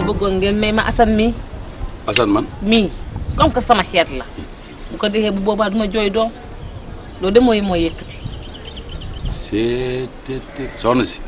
bëggoon ngeen may ma Assane mi. Assane man. mii comme que sama xeet la bu ko defee bu boobaa duma jooy doom loolu de mooy yëkkati. soxna si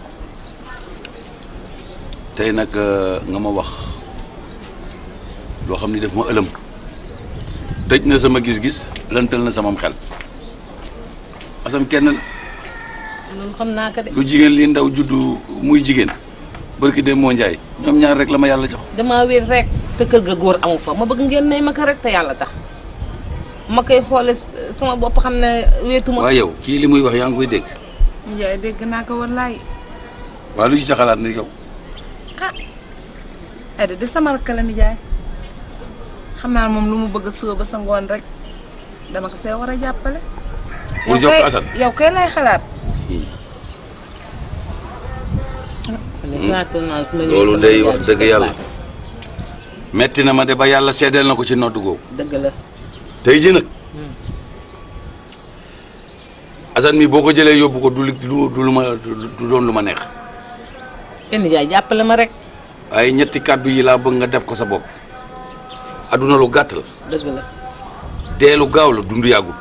tey nag nga ma wax loo xam ni daf ma ëlëm tëj na sama gis-gis lëntal na samam xel Assane kenn la. loolu xam naa ko de. lu jigéen li ndaw juddu muy jigéen barki dem moo njaay ñoom ñaar rek la ma yàlla jox. damaa wér rek te kër ga góor amu fa ma bëgg ngeen may ma ko rek te yàlla tax ma koy xoole sama bopp xam ne wéetu ma. waaw yow kii li muy wax yaa ngi koy dégg. Ndiaye dégg naa ko wallaay. waaw lu ci sa xalaat ni yow. ah Aïda di sama rakk la Ndiaye xam naa moom lu mu bëgg a suba ba sa ngoon rek dama ko see war a jàppale. pour jox ko Assane yow kay lay xalaat. loolu day wax dëgg yàlla metti na ma de ba yàlla seedeel na ko ci noddu googu. dëgg la. tey ji nag Assane mi boo ko jëlee yóbbu ko du lu ma du doon lu ma neex. kenn jaay jàppale ma rek. waaye ñetti kàddu yi laa bëgg nga def ko sa bopp adduna lu gàtt la. dëgg la. dee lu gaaw la dund yàggul.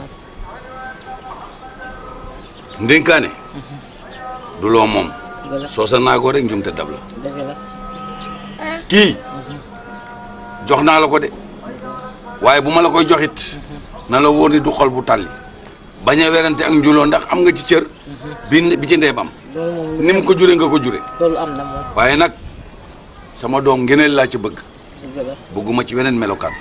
ndénkaane du loo moom. soo sa naagoo rek njumte dab la. dëgg la. kii jox naa la ko de waaye bu ma la koy joxit na la wóor ni du xol bu tàlli bañ a werante ak njuloo ndax am nga ci cër bi ci ndeem am ni mu ko jure nga ko jure. loolu am na moom. waaye nag sama doom ngeneel laa ci bëgg. dëgg la. bëgguma ci weneen melokaan.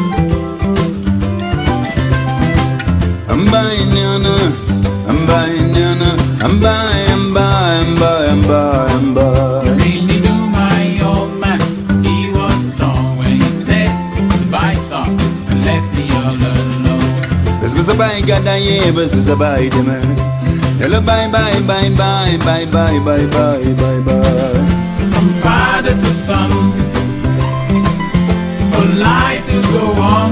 Ambaay neena ambaay neena ambaay ambaay ambaay ambaay ambaay. Really knew my old man. He was strong when he said goodbye, son, and left me all alone. Bes bes baay gàddaay bes bes baay demee. Yàlla baay baay baay baay baay baay baay baay baay baay. From father to son, for life to go on.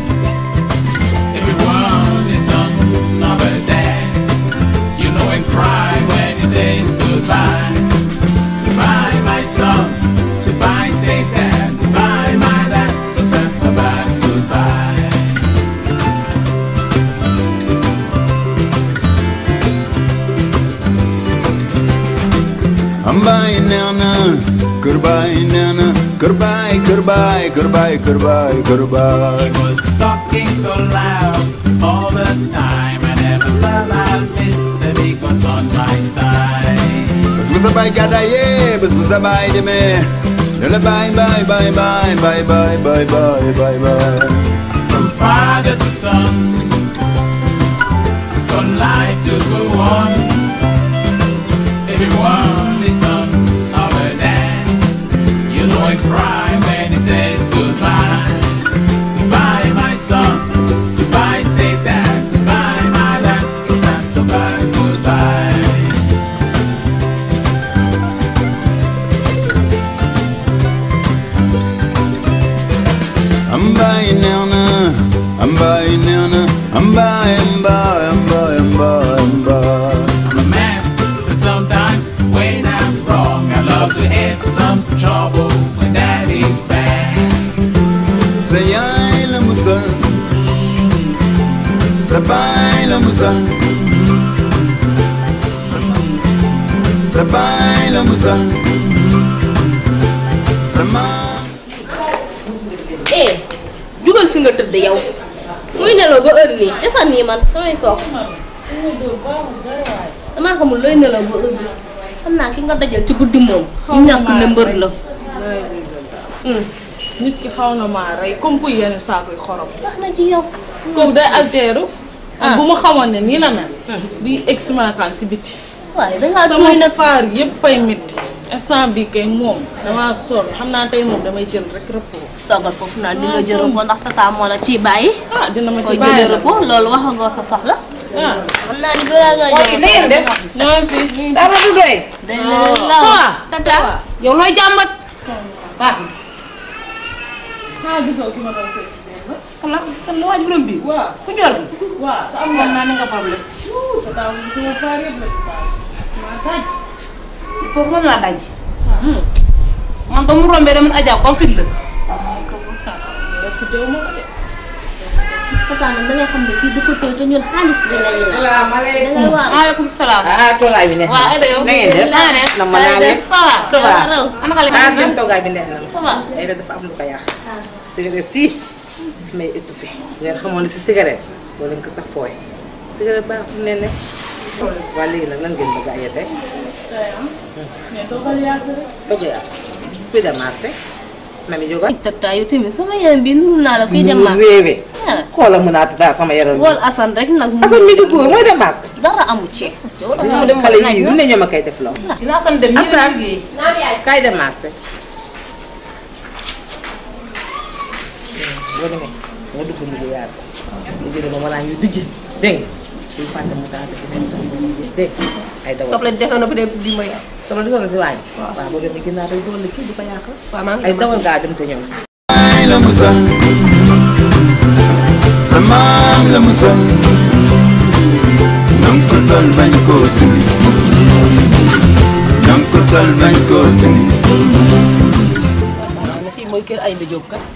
Everyone is on another day. You know and cry when he says goodbye. Goodbye, my son. Goodbye, say dad. Goodbye, my dad. So sad, so bad. Goodbye. Ambaay neena kërbaay neena kërbaay kërbaay kërbaay kërbaay kërbaay. He was talking so loud all the time. I never felt I'd miss the big ones on my side. Bes bes baay gàddaay bes bes baay demee. Yàlla baay baay baay baay baay baay baay baay baay baay. From father to son, for life to go on. Everyone is on our dad. You know and cry when he says goodbye. Goodbye, my son. Goodbye, say dad. Goodbye, my dad. So sad, so bad. Goodbye. Ambaay neena ambaay neena ambaay ambaay ambaay ambaay ambaay. I'm a man, but sometimes when I'm wrong, I love to have some trouble when that is bad. Sa yaay la musal sa baay la musal sa baay la musal sa maam. jugal fi nga tëdd yow muy nelaw ba heure nii defal nii man damay toog damaa xamul looy nelaw ba heure bi xam naa ki nga dajal ci guddi moom ñu ñàkk ne mbër la nit ki xaw na maa rey comme ku yenn saakoy xorom. wax na ci yow kooku day altéeru. bu ma xamoon ne nii la mel. di exmakaan si biti. waaye dangaa sama faar yëpp ay métti instant bi kay moom damaa sonn xam naa tey moom damay jël rek repos. toogal foofu naan di nga jël repos ndax tata moo la ciy bàyyi. dina ma ci koy jëlee repos loolu wax nga sa soxla. xam naa ni balaa ngaa jël repos. ngeen def ñoo fi dara du doy. day la tata yow looy jàmbat. baax na gisoo ki ma doon fekk. kan la waaj borom bi. waaw ku ñor bi. waaw te am naa ne nga problème. tata sama faar yëpp la ci baax. maa daj. foofu mën laa daj. man ba mu rombee dama Adja comme fit la. Fata nag da ngay xam ne fii dafa tëj te ñun xaalis bi la yéen. salaamaaleykum. da ngay waaw. maaleykum salaam. ah toogaay bi neex na. waaw Aida yow. na ngeen def na ma naa leen. ça va. ça va. ana xale ah seen toogaay bi neex na. ça va. Aida dafa am lu ko yàq. cigarette si daf may étouffé. ngeen xamoon ne si cigarette boo leen ko sax fooy. cigarette baaxul ne ne. waa léegi nag lan ngeen bëgg a ayate. mais toogal yaas rek. togg yaas. kuy dem marché. mami jógal. tata yow tamit sama yaram bi nuru naa la kuy dem marché. réewee. xoolal mën naa tata sama yaram bi. wol Assane rek nag. Assane mi du góor mooy dem marché. dara amu ci. mu dem xale yii lu ne ñoom a koy def loo. dina Assane dem nii la Assane liggéey. kaay dem marché. boo demee nga dugg mu ngi yaasa. ñu jëlee ma balaa ñuy dijj dégg nga. suñu fàtte mu daal di dem dégg ay dawal. soble def na ba dem di ma yàq. soble di si waañ. waaw boo demee ginnaaw day doon la ci du ko yàq. waaw maa ngi ay dawal gaa dem te ñëw. Ay la musal Samam la musal Nam ko sol bañ koo simi Nam ko sol bañ koo simi ne fii mooy kër Aïda Diop kat.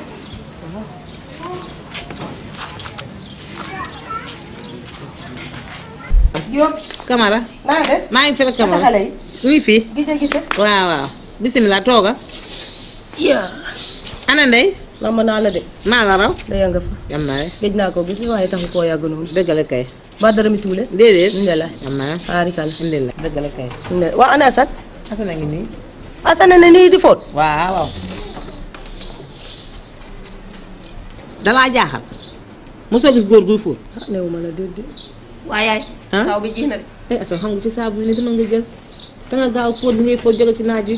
Diop. Camara maa def. maa ngi fi la Camara xale yi. oui fii gis gis. waaw waaw bisimilah tooga yaa. ana ndey lamb naa la de. maa la raw da nga fa. am naa géej naa ko gis waaye taxu koo yàgg noonu. dëgg la kay ba dara mi tuule. déedéet Ndela. am naa Arikal. alhamdulilah dëgg la kay waa ana Assane. Assane a ngi nii Assane ne nii di fóot. waaw waaw dalaa jaaxal mosoo gis góor guy fóot néew ma la déedéet. waa yaay. ah taw bi ji na de. Assane xam nga fi saabu ni dama nga jël te nga gaaw fóot bi ngay fóot jóge ci naaj wi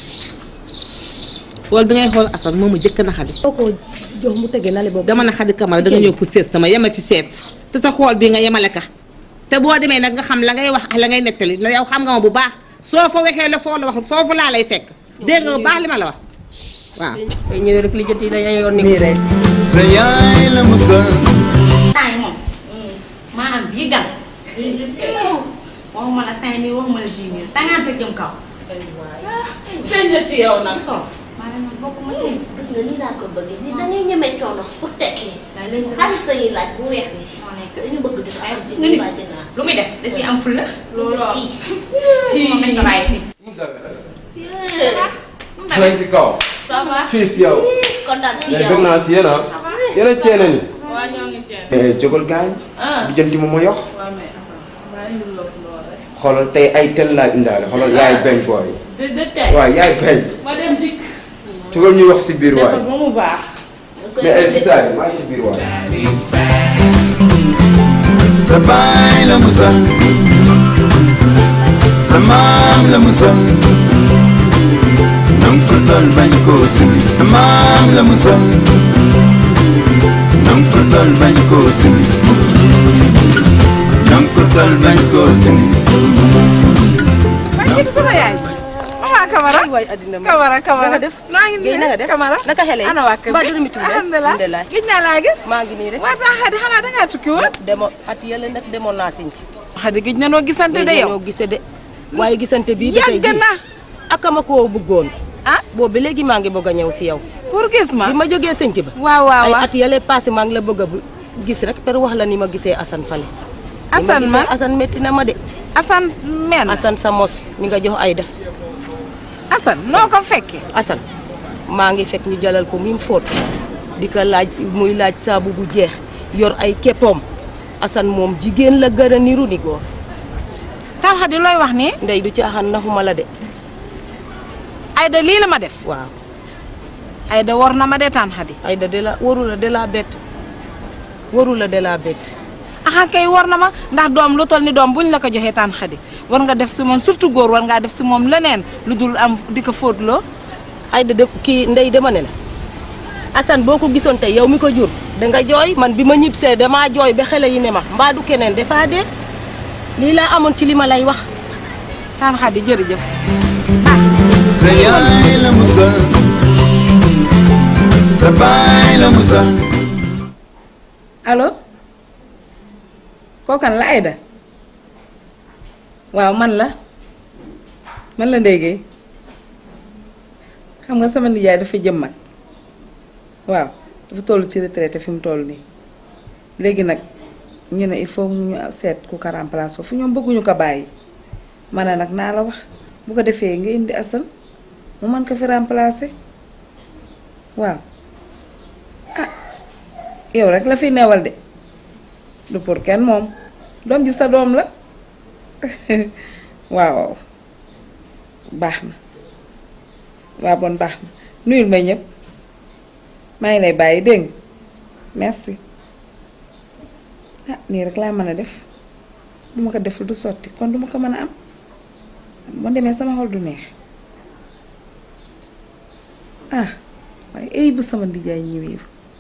xool bi ngay xool Assane moom a jëkk na xadi soo ko jox mu tege nale boobu. dama na xadi Camara danga ñëw pour seet sama yemal ci seet te sa xool bi nga yemale ka te boo demee nag nga xam la ngay wax ak la ngay nettali na yow xam nga ma bu baax soo fa waxee la foo la wax foofu laa lay fekk dégg nga bu baax li ma la wax waaw tey ñëwee rek li jot yi dañuy yor ni. nii rek. Sa yaay la musal temps yi moom maanaam bii gan waxuma la 5000 waxuma la 10 000 50 jëm kaw. feeñ na ci yow nag. maanaam man bokk ma si. gis nga ni laa ko bëggee ni da ngay ñeme coono pour tekki. waaye léegi nag xaalis la ñuy laaj bu weex bi. moo nekk dañu bëgg di ay am gis ci nga nit bàjj naa. lu muy def da ciy am fulla. loolu kii. moom lañ ko bàyyi fii. nañ si kaw. ça va. fii si yow. kontaan ci mais yow. bëgg naa si yéen ah. yéen a ceene ni. waa ñoo ngi ceeb. mais jógal gaañ. bu jënti ma ma yox. xoolal tey ay tel laa indaale xoolal yaay beñ booy. waaw yaay beñ. ma dem dikk. jógal ñu wax si biir waay. ba mu baax. mais ay fisaay maa ngi si biir waay. Sa baay la musal Sa maam la musal Nam ko sol bañ koo simi Sa maam la musal Nam ko sol bañ koo simi Nam ko sol bañ koo simi maa ngi sama yaay. Mama Camara. waay addina ma. Camara Camara. naka def. maa ngi nii na nga def. Camara. naka xele yi. ana waa kër mbaa dara mi tuule. alhamdulilah. gis naa laa gis. maa ngi nii rek. waa tax Xadi xanaa dangaa tukki woon. demoon at yële nag demoon naa siñ ci. Xadi gis na noo gisante de yow. ñoo gise de waaye gisante bii dafay yàgg na. ak ma koo bëggoon. ah boobu ba léegi maa ngi bëgg a ñëw si yow. pour gis ma. bi ma jógee sënc ba. waaw waaw ay waaw. at yële passé maa ngi la bëgg a gis rek per wax la ni ma gisee Assane fale. Assane ma Assane métti na ma de. Assane men. Assane sa mos mi nga jox Aïda. Assane noo ko fekkee. Assane maa ngi fekk ñu jalal ko mi mu fóot di ko laaj muy laaj saabu bu jeex yor ay képpoom Assane moom jigéen la gën a niru ni góor. Tan Xadi looy wax nii. ndey du caaxaan naxuma la de. Aïda lii la ma def. waaw Aïda war na ma de Tan Xadi. Aïda de la waru la de la bett waru la de la bett. axa kay war na ma ndax doom lu toll ni doom buñ la ko joxee Tan Xadi war nga def si moom surtout góor war ngaa def si moom leneen lu dul am di ko fóotloo. Aïda de kii ndey dama ne la Assane boo ko gisoon tey yow mi ko jur danga jooy man bi ma ñibbisee damaa jooy ba xale yi ne ma mbaa du keneen dafaa dee lii laa amoon ci li ma lay wax. Tan Xadi jërëjëf. Sa yaay la musal Sa baay la musal allo kookan la Aïda waaw man la Ndeye Gueye xam nga sama nijaay dafa jëm mag waaw dafa toll ci retraité fi mu toll nii léegi nag ñu ne il faut ñu seet ku ko remplacer fu ñoom bëgguñu ko bàyyi ma ne nag naa la wax bu ko defee nga indi Assane mu mën ko fi remplacer waaw ah yow rek la fi newal de du pour kenn moom doom ji sa doom la waaw baax na waaw bon baax na nuyul may ñëpp maa ngi lay bàyyi dégg nga merci ah nii rek laa mën a def bu ma ko deful du sotti kon du ma ko mën a am ma demee sama xol du neex ah waaye ay bu sama ndijaay ñëwee.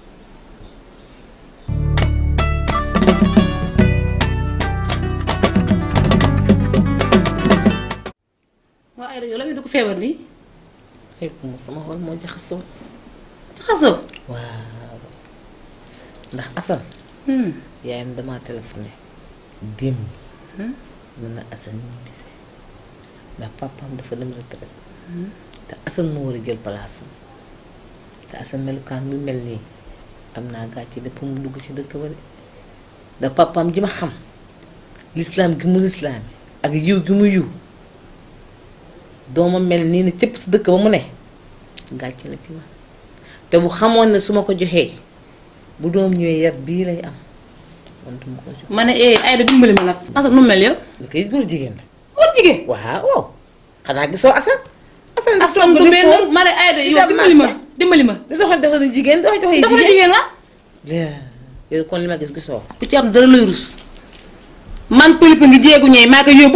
waa ay rajo la muy dugg feebar nii. ay moom sama xol moo jaxasoo. jaxasoo. waaw ndax Assane. yaayam damaa téléphoné démb. mën na Assane ñibbise ndax papaam dafa dem retraite. te Assane moo war a jël place am te Assane melukaan bi mel nii am naa gàcce depuis mu dugg ci dëkk ba de da papaam ji ma xam lislaam gi mu lislaam ak yiw gi mu yiw dooma mel nii ne cëpp si dëkk ba mu ne gàcce la ci ma te bu xamoon ne su ma ko joxee bu doom ñëwee yar bii lay am man du ma ko jox. ma ne ay da dimbali ma nag. Assane nu mel yow. li koy góor jigéen la. góor jigéen. waaw xanaa gisoo Assane. Assane du benn ma ne ay da yow dimbali ma. di doxal dafa jigéen dox joxe dafa jigéen la. yow kon li ma gis gisoo. ku ci am dara lay rus. man pëlipa ngi jéegu ñëw maa ko yóbbu.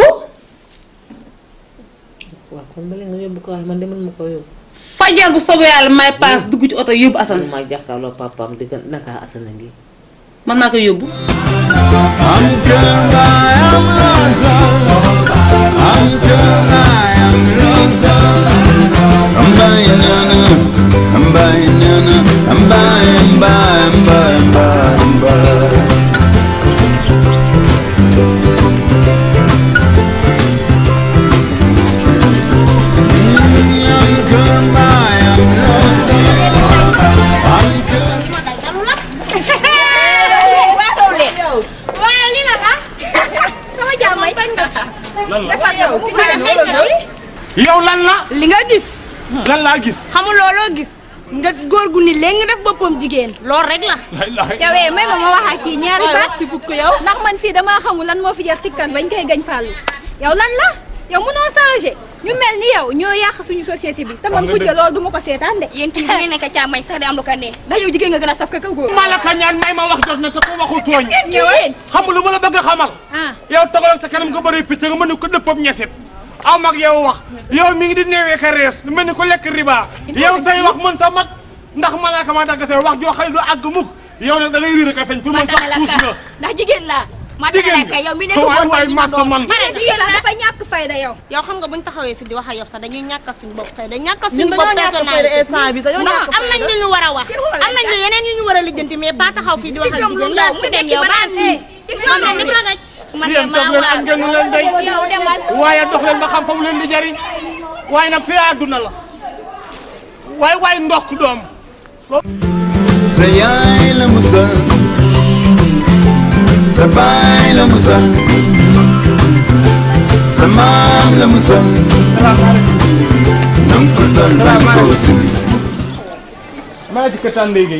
waaw kon ba léegi nga yóbbu ko waaye man demal ma ko yóbbu. fajar bu soobee yàlla may paas dugg ci oto yóbbu Assane. maa jàkkaarloo papaam di naka Assane ngi. man maa koy yóbbu. yow lan la. li nga gis. lan laa gis. xamul looloo gis. nga góor gu ni léegi nga def boppam jigéen. loolu rek la. yowee may ma wax ak kii ñaari baat si fukk yow. ndax man fii damaa xamul lan moo fi jar sikkan bañ koy gañ fàllu. yow lan la yow mënoo changé ñu mel ni yow ñoo yàq suñu société bi. te man kujje loolu du ma ko seetaan de. yéen kii bu ngeen nekk càmmañ sax di am lu ko neex. ndax yow jigéen nga gën a saf ka kaw góor. malaka ñaan may ma wax jot na te ko waxu tooñ. ñëwee xam lu ma la bëgg a xamal. yow togal ak sa kanam nga bëri picc nga mën ni ko dëppam ñesit aw mag yow wax yow mi ngi di neewee ka rees lu mel ni ko lekk riba yow say wax mën ta mat ndax malaaka ma dagg say wax joo xam ne du àgg mukk yow nag da ngay riir ka feeñ pour man sax puus nga ndax jigéen la ma tane la yow mi nekk waay waay massa man ma ne jigéen la dafa ñàkk fayda yow. yow xam nga buñ taxawee fi di wax ak yow sax dañuy ñàkk suñu bopp fayda ñàkk ñun suñu bopp dañoo ñàkk fayda instant bi dañoo ñàkk am nañ lu ñu war a wax am nañ lu yeneen yu ñu war a lijjanti mais pas taxaw fii di wax ak jigéen yow mu dem yow baan man de ni ragaj man de yéen toog leen am ngeen nu leen day waaye dox leen ba xam fa mu leen di jariñ waaye nag fii àdduna la waay ndokk doom sa yaay la musal sa baay la musal sa maam la musal nam ko sol bañ ko si maa ci këtaan léegi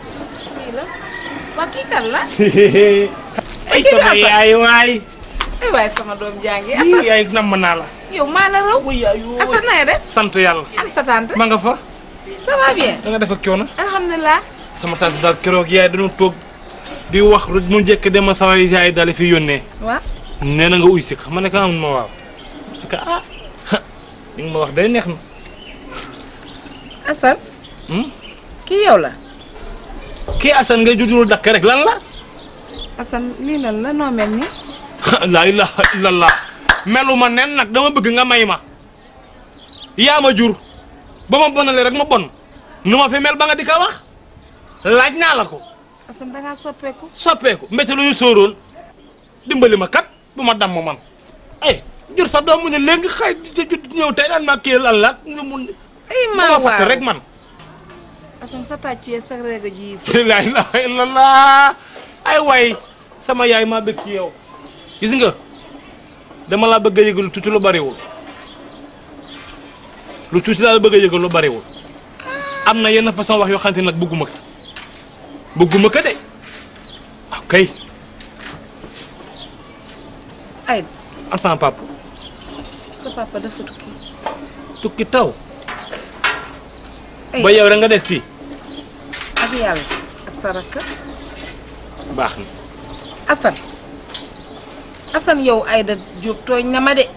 waa kii kan la. ay sama yaay waay ay waay sama doom jàngi. yaay namm naa la yow maa la raw. Assane na def. sant yàlla. an sa tante. ma nga fa. ça va bien. da nga def ak coono. alhamdulilah. sama tante daal keroog yaay dañu toog di wax rek mu njëkk dem ma sama yaay daal fi yónnee. waaw. nee na nga uy si ma ne ko am ma waaw. ka li nga ma wax day neex na. Assane. kii yow la. kii Assane ngay juddu dakk rek lan la. Assane lii lan la noo mel nii. laa ilaaha illallah melu ma nen nag dama bëgg nga may ma yaa ma jur ba ma bonalee rek ma bon nu ma fi mel ba nga di ko wax laaj naa la ko. Assane dangaa soppeeku. soppeeku mbete lu ñu sóoroon dimbali ma kat bu ma damm man ay jur sa doom mu ne léegi xëy di ñëw tey daan ma kii lan la nga mun ay ma fàtte rek man. Assane sa tàccu sa réega ji. la ilaha illallah ay waay sama yaay maa bëgg ci yow gis nga dama laa bëgg a yëgal lu tuuti lu bariwul lu tuuti laa la bëgg a yëgal lu bariwul am na yenn façon wax yoo xamante nag bëgguma ko de ok ay am sama papa sa papa dafa tukki taw ba yow rek nga des fii ak yàlla ak sa rakk baax na Assane yow Aïda Diop tooñ na ma de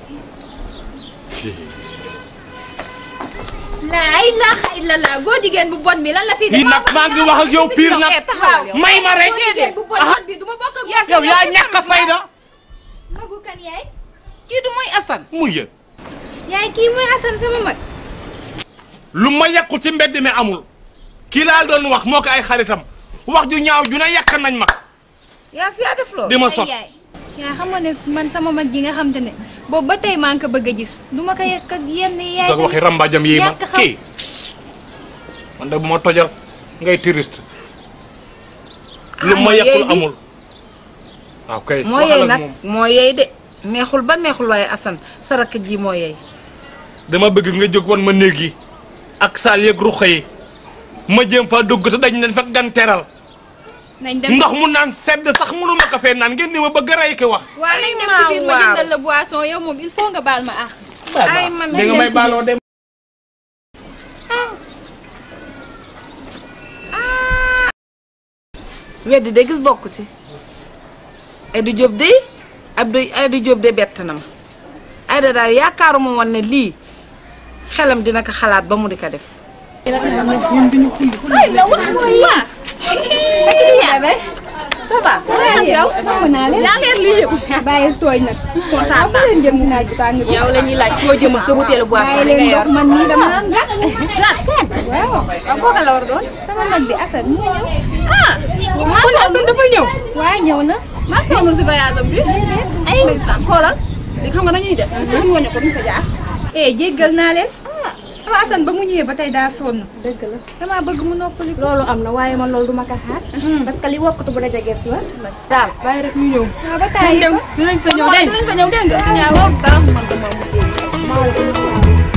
laa ilaaha illallah góor jigéen bu bon bi lan la fi yi nag maa ngi wax ak yow pire nag may ma rek bu bon bi du ma bokk ak yow yaa ñàkk a fayda magu kan yaay kii du mooy Assane muy yéen yaay kii mooy Assane sama mag lu ma yàqu ci mbedd mi amul kii laa doon wax moo ko ay xaritam wax ju ñaaw ju ne yàq nañ ma yaa si yaa def loolu di ma sot yaay xam nga ne man sama mag ji nga xam te ne boobu ba tey maa ngi ko bëgg a gis du ma ko yàq ak yenn yaay doog waxi rambajam yi ma kii man de bu ma tojal ngay touriste lu ma yàqul amul waaw kay moo yey nag moo yey de neexul ba neexul waaye Assane sa rakk ji moo yey dama bëgg nga jóg wan ma néeg yi ak saal yeeg ruq yi ma jéem fa dugg te dañ leen fa gan teral ndox mu naan sedd sax mënu ma ko fee naan ngeen ni ma bëgg rey ki wax. waaw nañ dem si biir ma jëndal la boisson yow moom il faut nga baal ma ah. ay man da nga may baaloo dem. weddi de gis bokk ci Aïda Diop de Aïda Diop de bett na ma Aïda daal yaakaaruma woon ne lii xelam dina ko xalaat ba mu di ko def. ça va. yow xam naa leen yaa leen lii yëpp bàyyi tooñ nag. kontaan naa leen jëm si naaj bi tàng. yow la ñuy laaj foo jëm sa butéelu boisson bi nga yor man nii dama naan gàtt. waaw waaw kooka la war doon. sama mag bi Assane mu ñëw. kon Assane dafa ñëw. waaw ñëw na. maa sonn si voyage am bi. ay xoolal li xam nga nañuy def. suñu wane ko duñ fa jaar. jéggal naa leen. waaw Assane ba mu ñëwee ba tey daa sonn. dëgg la damaa bëgg mu noppali. loolu am na waaye man loolu duma ko xaar. parce que li wokkatu bu daje gees la. daal bàyyi rek ñu ñëw. waaw ba taay dem dinañ fa ñëw dégg nga. waaw dara man dama mu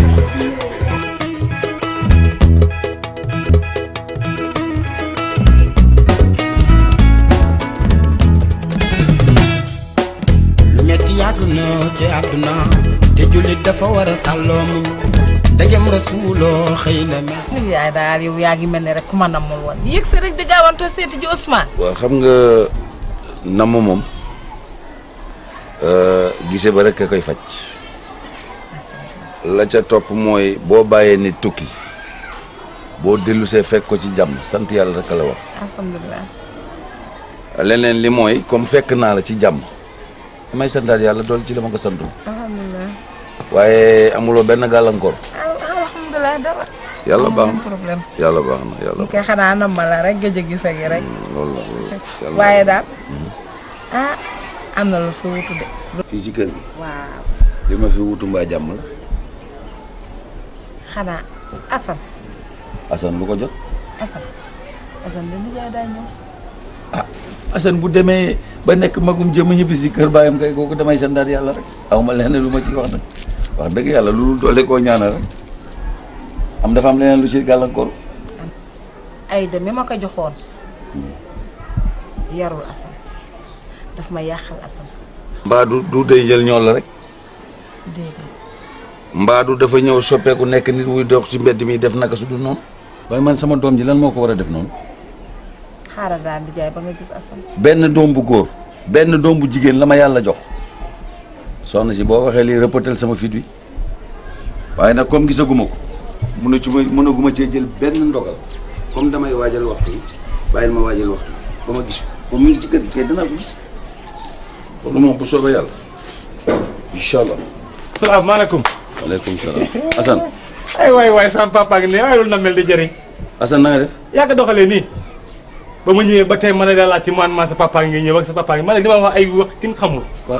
lu metti yàgg na ci àdduna te jullit dafa war a sàlloo muñ ndegem rasuloo xëy na mel. yaay daal yow yaa ngi mel ne rek ku ma nammul woon yëg sa rek di gaawantoo seeti ji Ousmane. waaw xam nga namm moom gise ba rek a koy faj la ca topp mooy boo bàyyee nit tukki boo dellusee fekk ko ci jàmm sant yàlla rek la wax. alhamdulilah. leneen li mooy comme fekk naa la ci jàmm damay santaat yàlla dool ci la ma ko santul. alhamdulilah. waaye amuloo benn gàllankoor. alhamdulilah dara. yàlla baax na problème. yàlla baax na yàlla. ñu koy xanaa nam ma la rek gëj a gis ak yi rek. loolu la waaye daal am na lu fi wutu de. fii ci kër gi. waaw. li ma fi wutu mbaa jàmm la. xanaa Assane. Assane lu ko jot. Assane de nijaay daa ñëw. Assane bu demee ba nekk magum jëm ñibbi si kër baayam kay kooku damay santaat yàlla rek aw ma leneen lu ma ci wax nag wax dëgg yàlla lu doole koo ñaanal rek am dafa am leneen lu ci gàllankoor. Aïda mi ma ko joxoon yarul Assane daf ma yàqal Assane. mbaa du day jël ñool la rek. déedéet. mbaa du dafa ñëw soppeeku nekk nit wuy dox ci mbedd mi def naka su dul noonu. waaye man sama doom ji lan moo ko war a def noonu. xaaral daal di jaay ba nga gis Assane. benn doom bu góor benn doom bu jigéen la ma yàlla jox soxna si boo waxee lii rëppatal sama fit wi waaye nag comme gisaguma ko mënaguma cee jël benn ndogal comme damay waajal waxtu yi bàyyil ma waajal waxtu ba ma gis ko mu ngi ci kër gi kay danaa ko gis loolu moom bu soobee yàlla incha allah. salaamaaleykum. waaleykum salaam. Assane. ay waay sama papa ngi ne waaye loolu na mel di jëriñ. Assane na nga def. yaa ko doxalee nii. ba ma ñëwee ba tey ma ne daal laaj ci man sa papa ngi ñëw ak sa papa ngi ma ne li ma wax ay wax kin xamul. waaw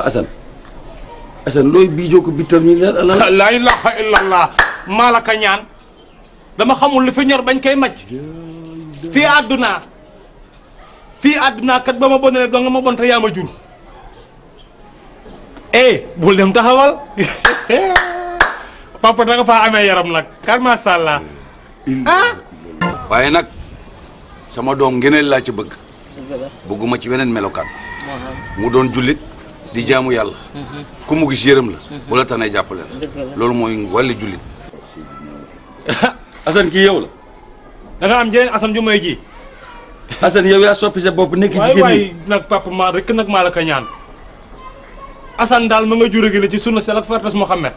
Assane looy bii joo ko bittal ñu ne la ilaha illallah maa la ka ñaan dama xamul lu fi ñor bañ koy màcc fii àdduna kat ba ma bonee doo nga ma bon te yaa ma jur bul dem taxawal papa da nga faa amee yaram nag kar masha Allah waaye nag sama doom ngeneel laa ci bëgg bëgguma ci weneen melokaan mu doon jullit di jaamu yàlla ku mu gis yërëm la wala tanay jàppale la loolu mooy wàlli jullit Assane kii yow la da nga am jeneen Assane ju may ji Assane yow yaa soppi sa bopp nekk jigéen waay nag papa maa rek nag maa la ko ñaan Assane daal ma nga jure gi la ci sunna sel ak fartas Muhammad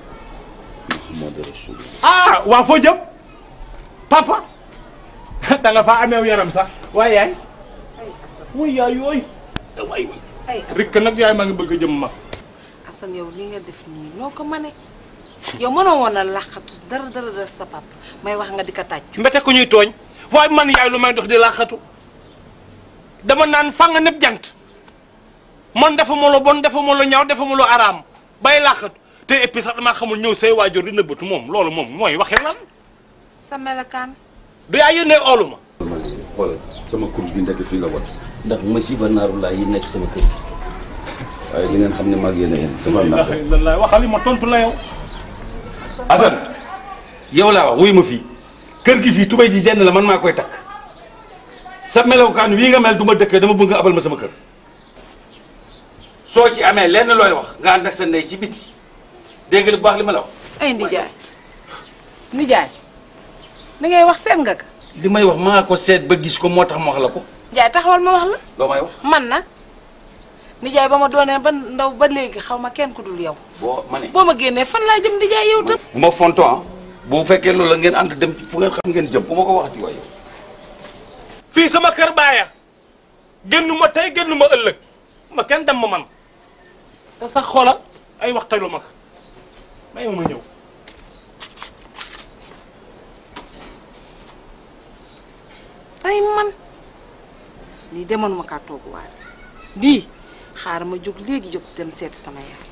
waa foo jëm papa da nga faa ameew yaram sax waaye yaay wuy yaay yooyu waay rek nag yaay maa ngi bëgg a jëm ma Assane yow li nga def nii noo ko mane yow mënoo woon a laqatu dara sa papa may wax nga di ko tàcc mbete ku ñuy tooñ waaye man yaay lu may dox di laqatu dama naan fa nga nëpp jant man dafa ma lu bon dafa ma lu ñaaw dafa ma lu araam bay laqatu te et puis sax damaa xamul ñëw say waajur di nëbbatu moom loolu moom mooy waxe lan sa melakaan du yaa yónnee oolu ma xoolal sama course bi ndekk fii la wat ndax masiba naaru laa yi nekk sama kër waaye di ngeen xam ne mag yéen a yéen dafa la waxal ma tontu la yow Assane yow laa wax wuy ma fii kër gi fii tubay ji jenn la man maa koy takk sa melokaan wii nga mel du ma dëkkee dama bëgg nga abal ma sama kër soo ci amee lenn looy wax nga ànd ak sa ndey ci biti dégg nga lu baax li ma la wax ay nijaay li ngay wax seet nga ko li may wax maa ko seet ba gis ko moo tax ma wax la ko nijaay taxawal ma wax la loo may wax man nag nijaay ba ma doonee ba ndaw ba léegi xaw ma kenn ku dul yow boo ma génnee fan laa jëm nijaay yow tam bu ma fonto bu fekkee loolu la ngeen ànd dem fu ngeen xam ngeen jëm bu ma ko wax ci waaye fii sama kër baaya génnu ma tey génnu ma ëllëg ma kenn dem ma man te sax xoolal ay waxtalu ma ko may ma ñëw ay man lii demoon ma kaa toogu waale lii xaaral ma jóg léegi jóg dem seeti sama yaay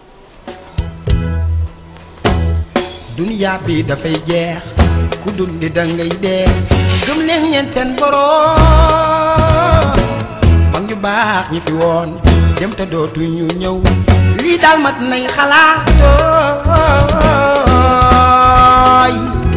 duniyaa bi dafay jeex ku dundi dangay dee gëm leen ngeen seen boroom mag ñu baax ñi fi woon dem te dootu ñu ñëw lii daal mat nay xalaatooy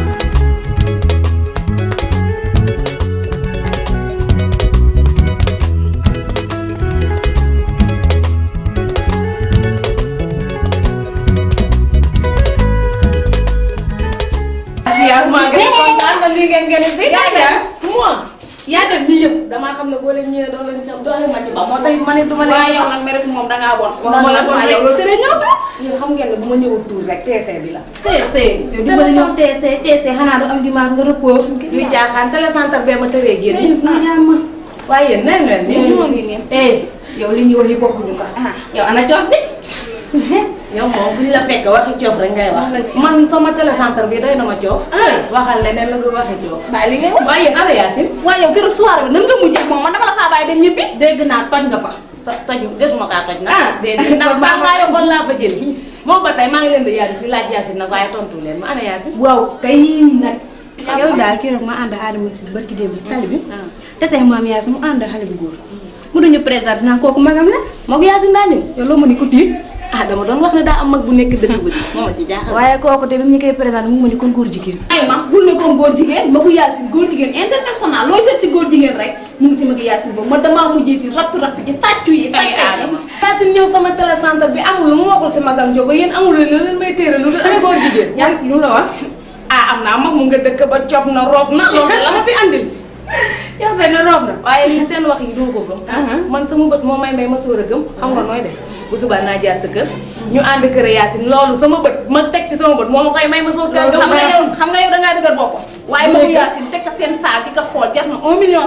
yaa def nii yëpp damaa xam ne boo leen ñëwee doo leen sam doo leen ma ci ba moo tax ma ne du ma leen waaye yow nag mere moom dangaa bon ma la bon yow loolu tere ñëw toog yéen xam ngeen ne bu ma ñëwul tuur rek TC bi la TC téléphone TC xanaa du am dimanche nga repos duy caaxaan télécentre bee ma tëree génn suñu ñaam ma waaye yéen nee mel ni ñoo ngi nii yow li ñuy wax yi bokkuñu ko yow ana coof bi yow moom fu ñu la fekk waxi coof rek ngay wax man sama télécentre bi doy na ma coof waxal leneen la du waxi coof bàyyi li ngay wax waaye yéen ana Yacine waaye yow keroog soirée bi nan nga mujjee moom man dama la faa bàyyi dem ñibbi dégg naa toj nga fa toj jotuma kaa toj nag déedéet ndax maa ngaa yokkoon laa fa jëli moom ba tey maa ngi leen di yàlla di laaj Yacine nag waaye tontu leen ma ana Yacine waaw kay nag yow daal keroog ma ànd Adama si barki démb si tali bi te say maam Yacine mu ànd xale bu góor mu duñu présenté naan kooku magam la moo ko Yacine daa ñëw yow loo ma ni ko tiit dama doon wax ne daa am mag bu nekk dëkk bu moo ma ci jaaxal waaye kooku te bi mu ñu koy présenté mu ma ni kon góor jigéen ay ma bul ne kon góor jigéen ma ko Yacine góor jigéen international looy seet si góor jigéen rek mu ngi ci mag Yacine boobu ma damaa mujjee ci rapp yi tàccu yi Yacine ñëw sama télécentre bi amul lu mu waxul si magam Njogo yéen amul lu leen may téere lu am góor jigéen Yacine lu la wax am naa mag mu nga dëkk ba cof na roof na loolu la ma fi andil coofee na roof na waaye lii seen wax yi doo ko gëm man sama bët moo may ma sóor a gëm xam nga nooy def bu subaa naa jaar sa kër ñu ànd kër Yacine loolu sama bët ma teg ci sama bët moo ma koy may ma sóor kër xam nga yow dangaa dëgër boppam waaye ma Yacine teg seen saal di ko xool jar na 1,5 million.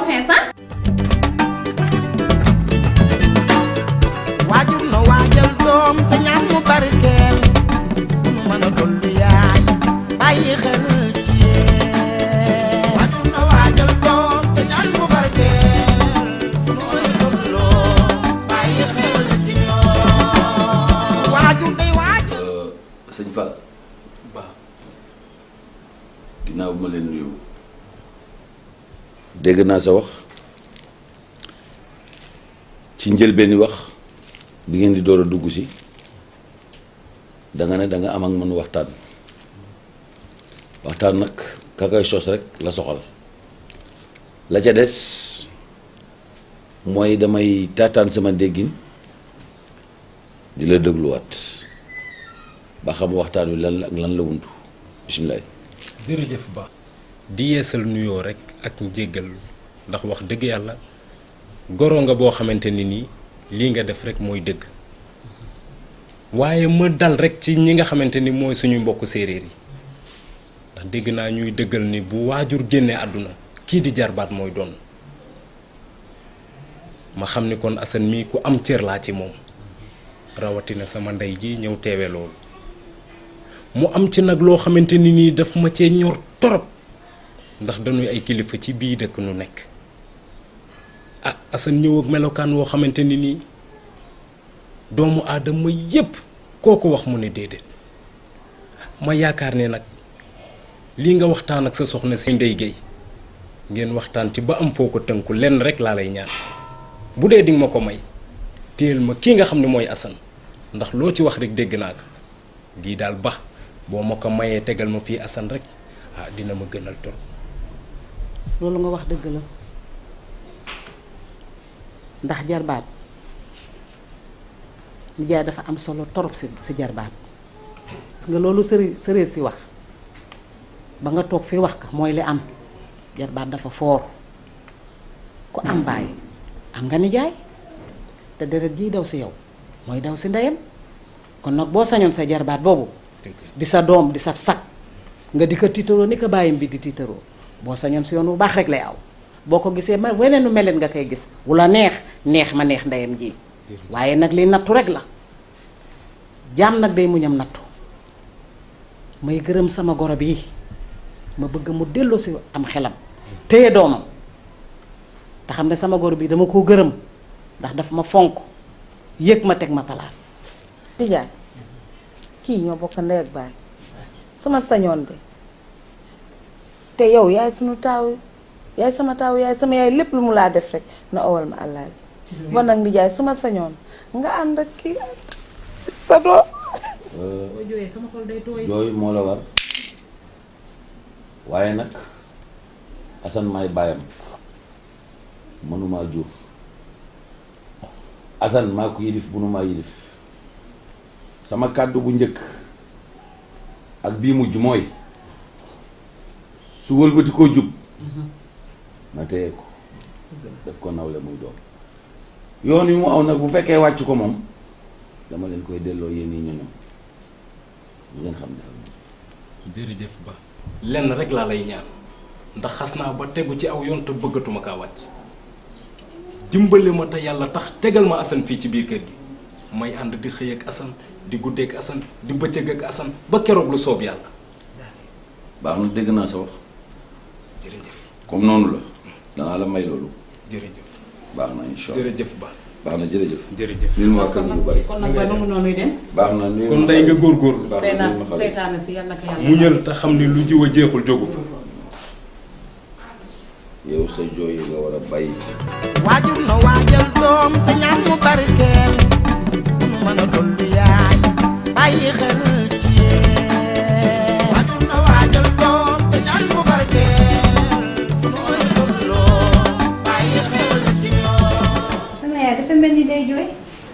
waajur na waajal doom te ñaan mu barkeel nu mën a dolli yaay bàyyi xel ci yéen waajur na waajal doom te ñaan mu barkeel nu mën a dolloo bàyyi xel ci ñoom waajur day waajal sëñ Fall ginnaaw bi ma leen nuyoo dégg naa sa wax ci njëlbeeni wax bi ngeen di door a dugg si danga ne danga am ak man waxtaan nag ka koy sos rek la soxal la ca des mooy damay taataan sama déggin di la dégluwaat ba xam waxtaan wi lan la ak lan la wundu bisimilah. jërëjëf Ba. di yeesal nuyoo rek ak njéggal ndax wax dëgg yàlla goro nga boo xamante ni nii lii nga def rek mooy dëgg waaye ma dal rek ci ñi nga xamante ni mooy suñu mbokk séeréer yi ndax dégg naa ñuy dëggal ni bu waajur génnee àdduna kii di jarbaat mooy doon ma xam ni kon Assane mii ku am cër laa ci moom rawatina sama ndey ji ñëw teewe loolu mu am ci nag loo xamante ni nii daf ma cee ñor torop ndax dañuy ay kilifa ci bii dëkk nu nekk ah Assane ñëw ak melokaan woo xamante ni nii doomu aadama yépp kooku wax mu ne déedéet ma yaakaar ne nag lii nga waxtaan ak sa soxna si Ndeye Gueye ngeen waxtaan ci ba am foo ko tënku lenn rek laa lay ñaan bu dee dinga ma ko may téel ma kii nga xam ne mooy Assane ndax loo ci wax rek dégg naa ko lii daal ba boo ma ko mayee tegal ma fii Assane rek ah dina ma gënal torop loolu nga wax dëgg la ndax jarbaat nijaay dafa am solo torop si jarbaat parce que loolu sëree si wax ba nga toog fi wax ka mooy li am jarbaat dafa foor ku am bàyyi am nga nijaay te deret jii daw si yow mooy daw si ndeyam kon nag boo sañoon sa jarbaat boobu di sa doom di sa sag nga di ko tiitaroo ni ko bàyyim bi di tiitaroo boo sañoon si yoon bu baax rek lay aw boo ko gisee ma weneen nu meleen nga koy gis wula neex ma neex ndeyam ji waaye nag li nattu rek la jaam nag day muñam nattu may gërëm sama goro bi ma bëgg mu delloo si am xelam téye doomam te xam ne sama goro bi dama koo gërëm ndax dafa ma fonk yëg ma teg ma palaas Tidiane kii ñoo bokk ndey ak baay su ma sañoon de te yow yaay sunu taaw yaay sama taaw yaay sama yaay lépp lu mu laa def rek na owal ma àllaaji bon nag nijaay su ma sañoon nga ànd ak kii sa doom boo jooyee sama xol day tooy jooy moo la war waaye nag Assane maay baayam mënumaa jur Assane maa ko yilif mënumaa yilif sama kàddu bu njëkk ak bii mujj mooy su wëlbati koo jub na téye ko def ko nawle muy doom yoon wi mu aw nag bu fekkee wàcc ko moom dama leen koy delloo yéen yi ñoñom ñu ngeen xam ne jërëjëf Ba lenn rek laa lay ñaan ndax xas naa ba tegu ci aw yoon te bëggatuma kaa wàcc dimbale ma te yàlla tax tegal ma Assane fii ci biir kër gi may ànd di xëy ak Assane di guddeek Assane di bëccëg ak Assane ba keroog lu soob yàlla baax na dégg naa sa wax jërëjëf comme noonu la danaa la may loolu jërëjëf baax na incha allah jërëjëf Ba baax na jërëjëf jërëjëf lil ma kër yu bari kon nag ba nangu noonuy dem baax na nuyu kon day nga góorgóorlu seytaane si yàlla ko yàlla muñal te xam ni lu jiw a jeexul jógu fa yow sa jooy yi nga war a bàyyi waajur na waajal doom te ñaan mu barkeel nu mën a dollu yaay bàyyi xel ci yéen waajur na waajal doom te ñaan mu barkeel nu mën a dolloo bàyyi xel ci ñoom. sama yaay dafa mel ni day jooy.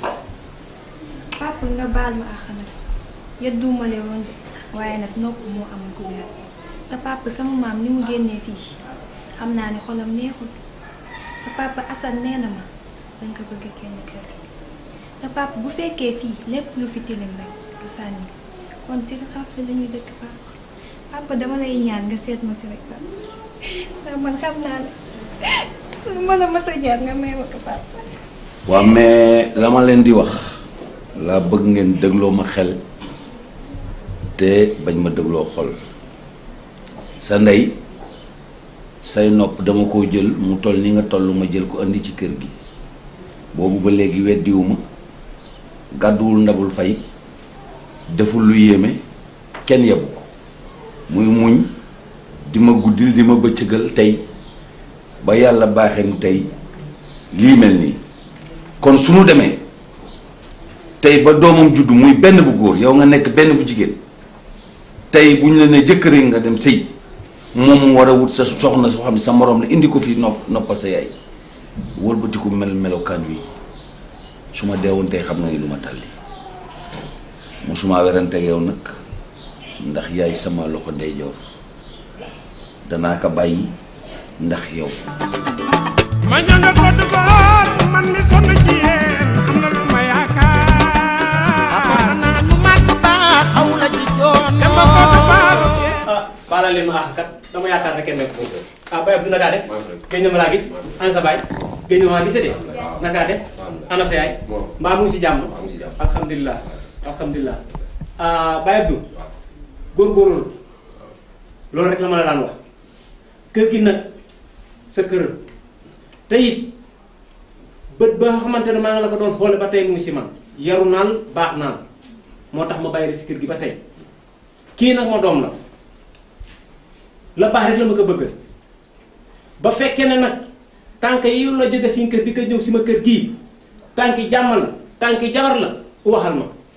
papa nga baal ma àq nag yedduumale woon de waaye nag nopp moo amul ku leer te papa sama maam ni mu génnee fii xam naa ni xolam neexul te papa Assane nee na ma dañ ko bëgg kenn kër te papa bu fekkee fii lépp lu fi tilim rek du sànni kon ci xafte la ñuy dëkk papa dama lay ñaan nga seet ma si rek papa ndax man xam naa ne lu ma la mës a jaar nga may ma ko papa. waaw mais la ma leen di wax laa bëgg ngeen dégloo ma xel te bañ ma dégloo xol sa ndey say nopp dama ko jël mu toll ni nga toll ma jël ko indi ci kër gi boobu ba léegi weddiwuma gàdduwul ndabul fay deful lu yéeme kenn yebu ko muy muñ di ma guddil di ma bëccëgal tey ba yàlla baaxee nu tey lii mel nii kon su nu demee tey ba doomam juddu muy benn bu góor yow nga nekk benn bu jigéen tey bu ñu la ne jëkkëre nga dem sëy moom mu war a wut sa soxna soo xam ne sa moroom la indi ko fii noppal sa yaay wëlbatiku melokaan wi su ma deewoon tey xam nga ni lu ma tàlli musuma werante yow nag ndax yaay sama loxo ndeyjoor danaa ko bàyyi ndax yow. ma ñanga ko dugoor man mi sonn ci yéen am na lu ma yaakaar naa ñu màgg baax aw la ci joon dama ko dugoor baala leen ma dama yaakaar ne kenn nekk foofu Baye Abdou naka def géej na ma laa gis ana sa baay géej na ma laa gisee de naka def ana sa yaay mbaa mu ngi si jàmm alhamdulilah alhamdulilah Baye Abdou góorgóorlu loolu rek la ma la daan wax kër gi nag sa kër te it bët ba nga xamante ne maa ngi la ko doon xoole ba tey mu ngi si man yaru naan baax naan moo tax ma bàyyi si kër gi ba tey kii nag ma doom la baax rek la ma ko bëgg ba fekkee ne nag tànk yi la jóge si kër di ko ñëw si ma kër gii tànki jàmm la tànki jabar la waxal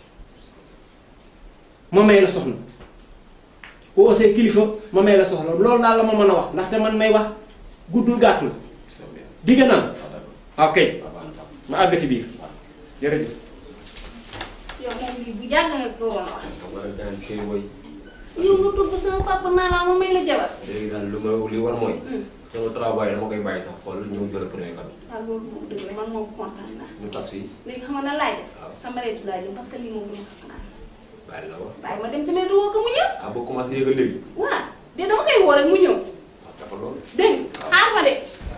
ma may la soxna ku osee kilifa ma may la soxla loolu daal la ma mën a wax ndaxte man may wax guddul gàttul digg naa ok ma àgg si biir jërëjëf. yow moom lii bu jàgg nga ko waroon a wax. yow nga toog ba sama papa naa la ma may la jabar. léegi daal lu ma li war mooy. sama travail dama koy bàyyi sax xool ñëw jël premier cadeau. waaw loolu moom dëgg la man moom kontaan naa. ñu tas fii. léegi xam nga nan laay def. sama reetu laay dem parce que lii moom du ma ko fanaan. bàyyi la wax. bàyyi ma dem sama reetu woo ko mu ñëw. ah boo commencé yëgal léegi. waaw de dama koy woo rek mu ñëw. dafa loolu. dégg nga xaar ma de.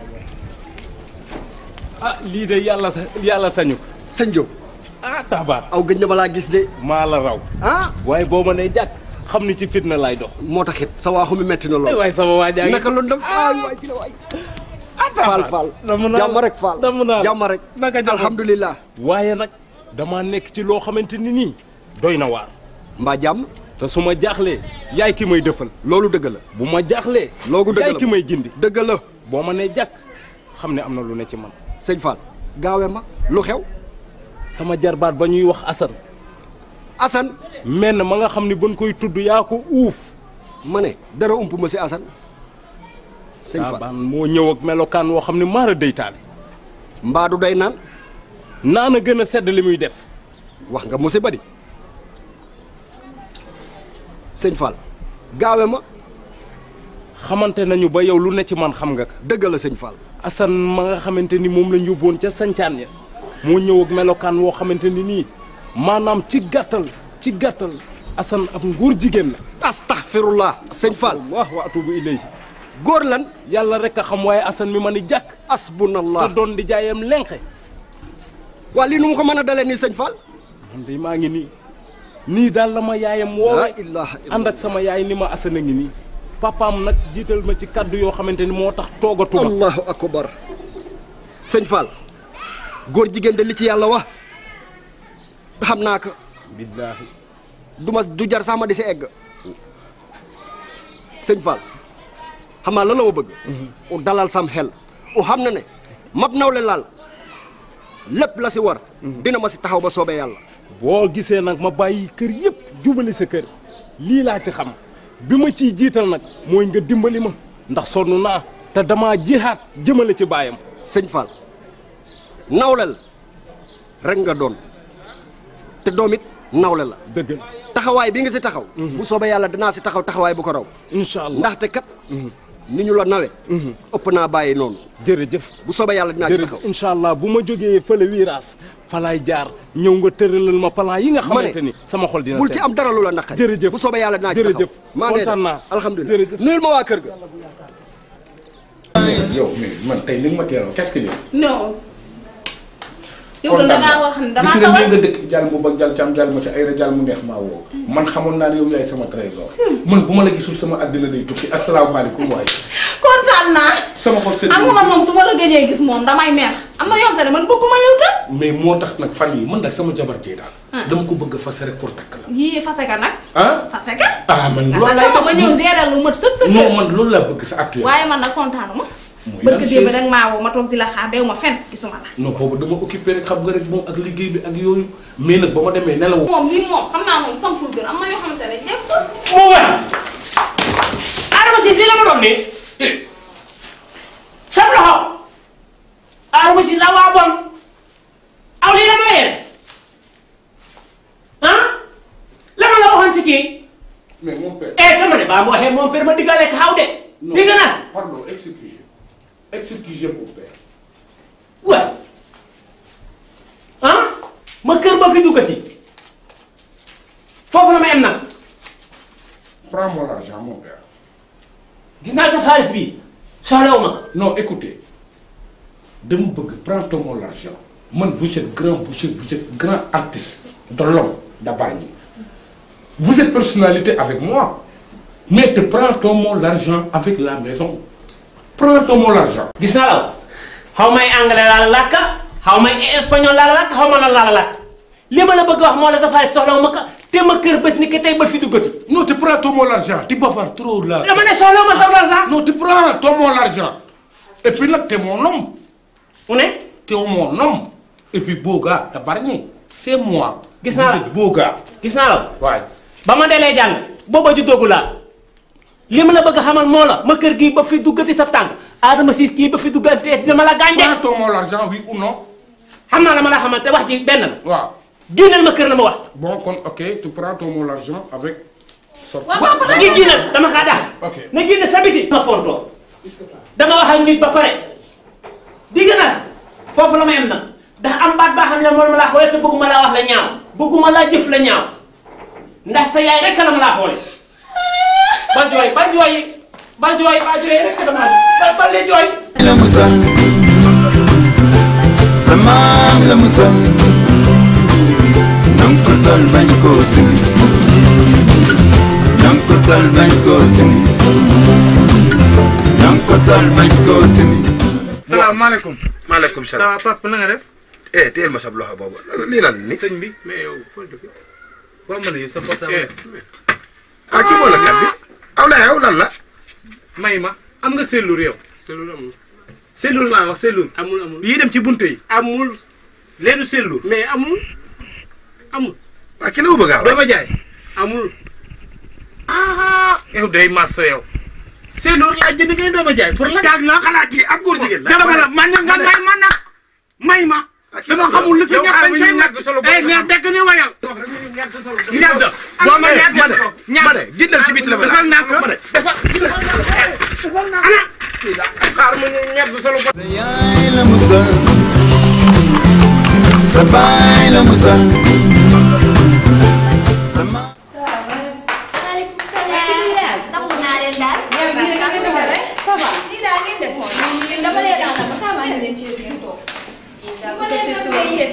ah lii de yàlla sañu ko. sëñ Diop. ah tabaar. aw gëj na ma laa gis de. maa la raw. ah waaye boo ma nee jàkk xam ni ci fitna laay dox. moo tax it sa waaxu mi metti na lool. waaye sama waa jaa ngi naka lu ndam waay ji la waay. Fall jàmm rek Fall jàmm rek. naka jàmm alhamdulilah. waaye nag damaa nekk ci loo xamante ni nii doy na waar. mbaa jàmm. te su ma jaaxlee yaay ki may dëfal. loolu dëgg la. bu ma jaaxlee. loolu dëgg la yaay ki may gindi. dëgg la. boo ma nee jàkk xam ne am na lu ne ci man. sëñ Fall gaawee ma lu xew. sama jarbaat ba ñuy wax Assane. Assane. menn ma nga xam ne ban koy tudd yaa ko uuf. ma ne dara ump ma si Assane. sëñ Fall baan moo ñëw ak melokaan woo xam ne maara deytaale. mbaa du day naan. naan a gën a sedd li muy def. wax nga musiba di. sëñ Fall gaawe ma. xamante nañu ba yow lu ne ci man xam nga ko. dëgg la sëñ Fall. Assane ma nga xamante ni moom lañ yóbboon ca sancaan ya moo ñëw ak melokaan woo xamante ni nii maanaam ci gàttal Assane ab ngóor jigéen la. astaghfirullah sëñ Fall. wa atubu ilayhi. góor lan. yàlla rek a xam waaye Assane mi ma ni jàkk. asbunallah te doon di jaayam lenqe. waa lii nu mu ko mën a dalee nii sëñ Fall. man de maa ngi nii daal la ma yaayam woo. laa ilaaha illallah ànd ak sama yaay ni ma Assane a ngi nii. papaam nag jiital ma ci kaddu yoo xamante ni moo tax toogatuma. allahu akbar sëñ Fall góor jigéen de li ci yàlla wax xam naa ko. billaahi. du jar sax ma di si egg. sëñ Fall xam naa lan la ma bëgg. u dalal sam xel. u xam na ne mab nawle laal lépp la si war. dina ma si taxaw ba soobee yàlla. boo gisee nag ma bàyyi kër yëpp jubali sa kër lii laa ci xam. bi ma ciy jiital nag mooy nga dimbali ma ndax sonn naa te damaa jihaat jëmale ci baayam. sëñ Fall nawle la rek nga doon te doom it nawle la. dëgg la taxawaay bi nga si taxaw. bu soobee yàlla danaa si taxaw taxawaay bu ko raw. incha allah ndaxte kat. ni ñu la nawe. ëpp naa bàyyi noonu. jërëjëf bu soobee yàlla dinaa ci taxaw. incha allah bu ma jógee fële wiiraas fa laay jaar ñëw nga tëralal ma plan yi nga xamante ni sama xol dina bul ci am dara lu la naqari. jërëjëf bu soobee yàlla dinaa ci taxaw. jërëjëf maa ngi kontaan naa alhamdulilah nuyul ma waa kër ga. yow man tey li nga ma teeroon qu'est-ce que non. yow da ngaa wax ne damaa gis nga tawal nii nga dëkk jàll mu bëgg jàll cam jàll ma ci ay ra jàll mu neex maa woo man xamoon naa ne yow yaay sama trésor man bu ma la gisul sama àddina day tukki asalaamaaleykum waay kontaan naa. sama xol seen am nga man moom su ma la gëjee gis moom damay mer am na yow tamit man bëgguma yow tam. mais moo tax nag fan yi man nag sama jabar jee daal dama ko bëgg a fase rek pour takk la yii fase ka nag. ah fase ka. man loolu laay ma ñëw gérer lu mat sëg sa kër. non man loolu laa bëgg sa actuel waaye man nag kontaanuma. bëgg démb rek maa woo ma toog di la xaar dew ma fenn gisuma la. non boobu dama occupé rek xam nga rek moom ak liggéey bi ak yooyu mais nag ba ma demee nelaw moom lii moom xam naa moom sampul gën am na yoo xamante ne jéem ko. moo war Adama Cissé la ma doon nii sam loxo Adama Cissé la waa bon aw lii la ma yéen ah la ma la waxoon ci kii mais mon père dama ne baa ma waxee mon père ma diggaale xaw de di nga nas pardon excusez mon père waaw ah ma kër ba fi duggati foofu la ma em nag prends-moi l'argent mon père gis naa sa xaalis bi soxlawu ma non écoutez dama bëgg prends-toi mon l'argent man vous êtes grand artiste de l'homme de Bargny vous êtes personnalité avec moi mais te prends-toi mon l'argent avec la maison prends-toi mon l'argent gis naa la xaw may anglais laa la làkk xaw may espagnol laa la làkk xaw ma lan laa la làkk li ma la bëgg wax moo la sa xaalis soxlawu ma ko te ma kër bés ni que tey ba fi duggati. non te prends-toi mon l'argent tu bavardes trop là. dama ne soxlawu ma sa l'argent. non tu prends-toi mon l'argent et puis nag t'es mon homme. mu ne. t'es mon homme et puis beau gars de Bargny c'est moi. gis naa la beau gars. gis naa la. waay. ba ma delee jàng booba ju doogu laa li ma la bëgg a xamal moo la ma kër gii ba fi duggati sa tànk Adama Cissé kii ba fi duggati dina ma la gànje. prends-toi mon l'argent oui ou non. xam naa la ma la xamal te wax ji benn la. waaw. génnal ma kër la ma wax. bon kon ok tu prends-toi mon l'argent avec. ngi génnal dama kaa daal. ok na génn sa biti. ma fontoo dama wax ak nit ba pare digg naa si foofu la ma yem nag ndax am baat baa xam ne moom ma laa xoolee te bëgguma laa wax la ñaaw bëgguma laa jëf la ñaaw ndax sa yaay rek la ma laa xoolee ba jooy rek dama ba lee jooy. la mu sol sa maam la mu sol nang ko sol bañ koo sim nang ko sol bañ koo sim nang ko sol bañ koo sim. salaamaaleykum. maaleykum salaam. ça va papa na nga def. téyel ma sab loxo boobu lii lan ni. sëñ bi mais yow foo dëkk. waaw ma ne yow sa portable. kii moo la kat bi. aw la yow lan la. may ma am nga cellule yow. cellule amul. cellule laa wax cellule. amul yii dem ci bunte yi. amul. leenu cellule. mais amul. waaw ki la ma bëgg a doo ko jaay. amul. yow day massa yow. cellule laa jënd ngay doo ko jaay pour la. caag na xanaa kii ab góor jigéen la. dama la man nga may ma nag. may ma. dama xamul lu fi ñàkk bañ tey nag. mais dëkk ni wayal. ñàkk boo ma ma de gindal ci biti la ma defal naa ko defal ana xaar ma ñu ñett solo sa yaay la mu sol sa baay la mu sol sa ma. maaleykum salaam. nangu naa leen daal. yow nii rek nga defal rek. ça va nii daal ngeen def moom. ñun dama leen daal ba xaaral ñu dem ci ngeen toog. dama leen doon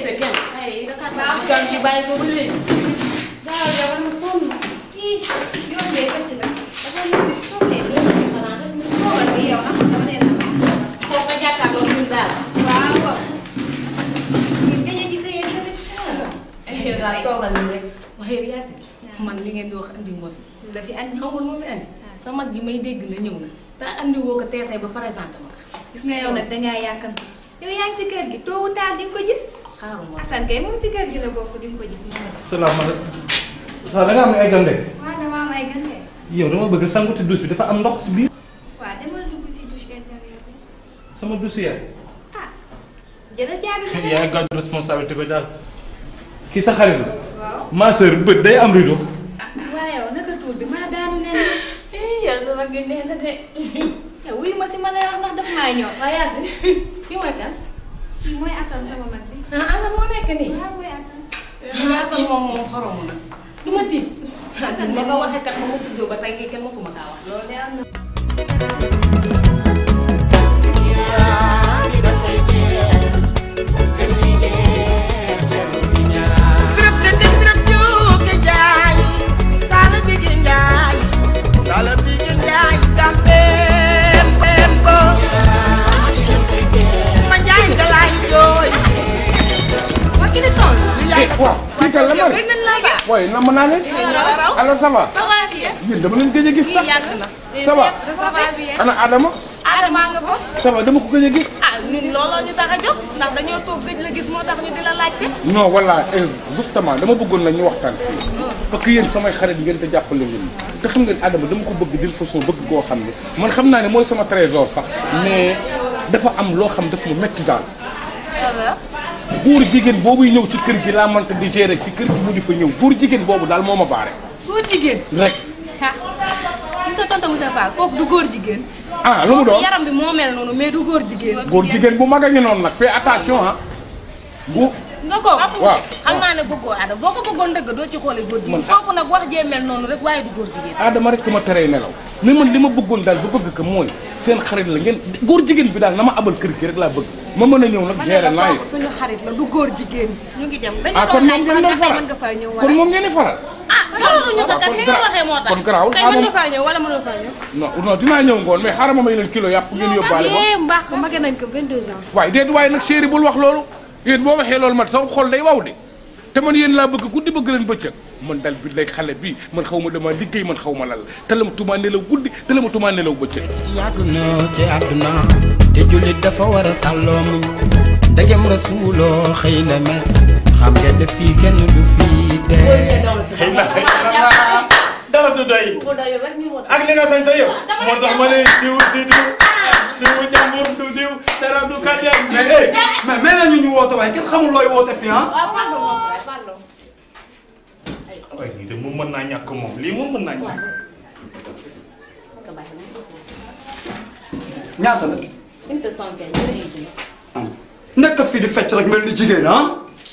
gan gi bàyyi ko ba léegi. daaw yow man sonn na. kii yoon bee ko ci la. dafa nekk toog leen yéen xanaa des na toogal bi yow nag dama leen kooku nga jàkkaarloo ñun daal. waaw. ñun dañuy gisee yéen tamit. yow daal toogal nii rek. waaye yow Yacine man li ngeen di wax andi moo fi. la fi andi xam nga moo fi andi. sa mag ji may dégg na ñëw na. te andi woo ko teesee ba présenté ma. gis nga yow nag dangaa yàkkamti. yow yaa ngi si kër gi tôt ou tard di nga ko gis. xaaruma Assane kay moom si kër gi la bokk di nga ko gis moom. salaamaaleykum. ça da nga am ay gande. waaw dama am ay gande. yow dama bëgg sangu te douche bi dafa am ndox si biir. waaw demal dugg si douche intérieure bi. sama douche yaay. jëlal caabi bi. yaay gàddu responsabilité ba daal. kii sa xarit la. waaw. ma sœur bët day am rideau. waaw yow naka tuur bi maa daanu leen de. yow sama gi nee na de. yow wuyu ma si ma lay wax ndax daf maa ñor. waaw Yacine kii mooy kan. kii mooy Assane sama mag bi. Assane moo nekk nii. waaw mooy Assane. Assane moom xoromu na. du ma tiit. Assane ba ma waxee kat ma ma tuddoo ba tey nii kenn mosuma kaa wax. loolu de am na. yaa ngi dafay jeex. waaye namm naa leen. alors ça va. ça va bien. yéen dama leen gëj a gis sax. ça va. ana Adama. Adama nga fa. ça va dama ko gëj a gis. ah ñun looloo ñu tax a jóg ndax dañoo toog gëj la gis moo tax ñu di la laajte. non voilà justement dama bëggoon nag ñu waxtaan fii parce que yéen samay xarit ngeen te jàppale ngeen te xam ngeen Adama dama ko bëgg d'une façon bëgg koo xam ne man xam naa ne mooy sama trésor sax mais dafa am loo xam daf mu métti daal. góor jigéen boobuy ñëw ci kër gi laa mënta di gérer ci kër gi mu di fa ñëw góor jigéen boobu daal moo ma baare. góor jigéen. rek. ah li nga tonton Moussa Fall kooku du góor jigéen. ah lu mu doon yaram bi moo mel noonu mais du góor jigéen. góor jigéen bu mag a ngi noonu nag fais attention ah. nga ko waaw xam naa ne bëggoo Adama boo ko bëggoon dëgg doo ci xoolee góor jigéen kooku nag wax jee mel noonu rek waaye du góor jigéen. Adama rek ma teree nelaw mais man li ma bëggoon daal ba bëgg ko mooy seen xarit la ngeen góor jigéen bi daal na ma abal kër gi rek laa bëgg ma mën a ñëw nag gérer naa yi. suñu xarit la du góor jigéen ñu ngi dem. kon moom ngeen doon faral mën nga faa ñëw kon moom ngeen di faral. ah loolu ñu ko kat ni nga waxee moo tax kon garaawul tey mën nga faa ñëw wala mënoo faa ñëw. non dinaa ñëw ngoon mais xaaral ma may leen kilo yàpp ngeen yóbbaale ko. mbaax ko mage nañ ko 22 ans. waaye déet waaye nag chéri bul wax loolu yéen boo waxee loolu man sama xol day waw de te man yéen laa bëgg guddi bëgg leen bëccëg man dal bi lay xale bi man xaw ma dama liggéey man xaw ma lan la te la ma tumaa nelaw guddi te la ma tumaa nelaw bëccëg. yàdduna ci àdduna te jullit dafa war a sàlloo muñ ndegem rasuuloo xëy na mes xam nga def fii kenn du fii dee. dara du doy ak li nga sañ sa yow moo tax ma ne diw si diw jàmbur du diw dara du kàddeem. mais nañu ñu woote waaye kenn xamul looy woote fii ah. waaye lii de moom mën naa ñàkk moom lii moom mën naa ñàkk. ñaata la. inte sonke nekk fii di fecc rek mel ni jigéen ah.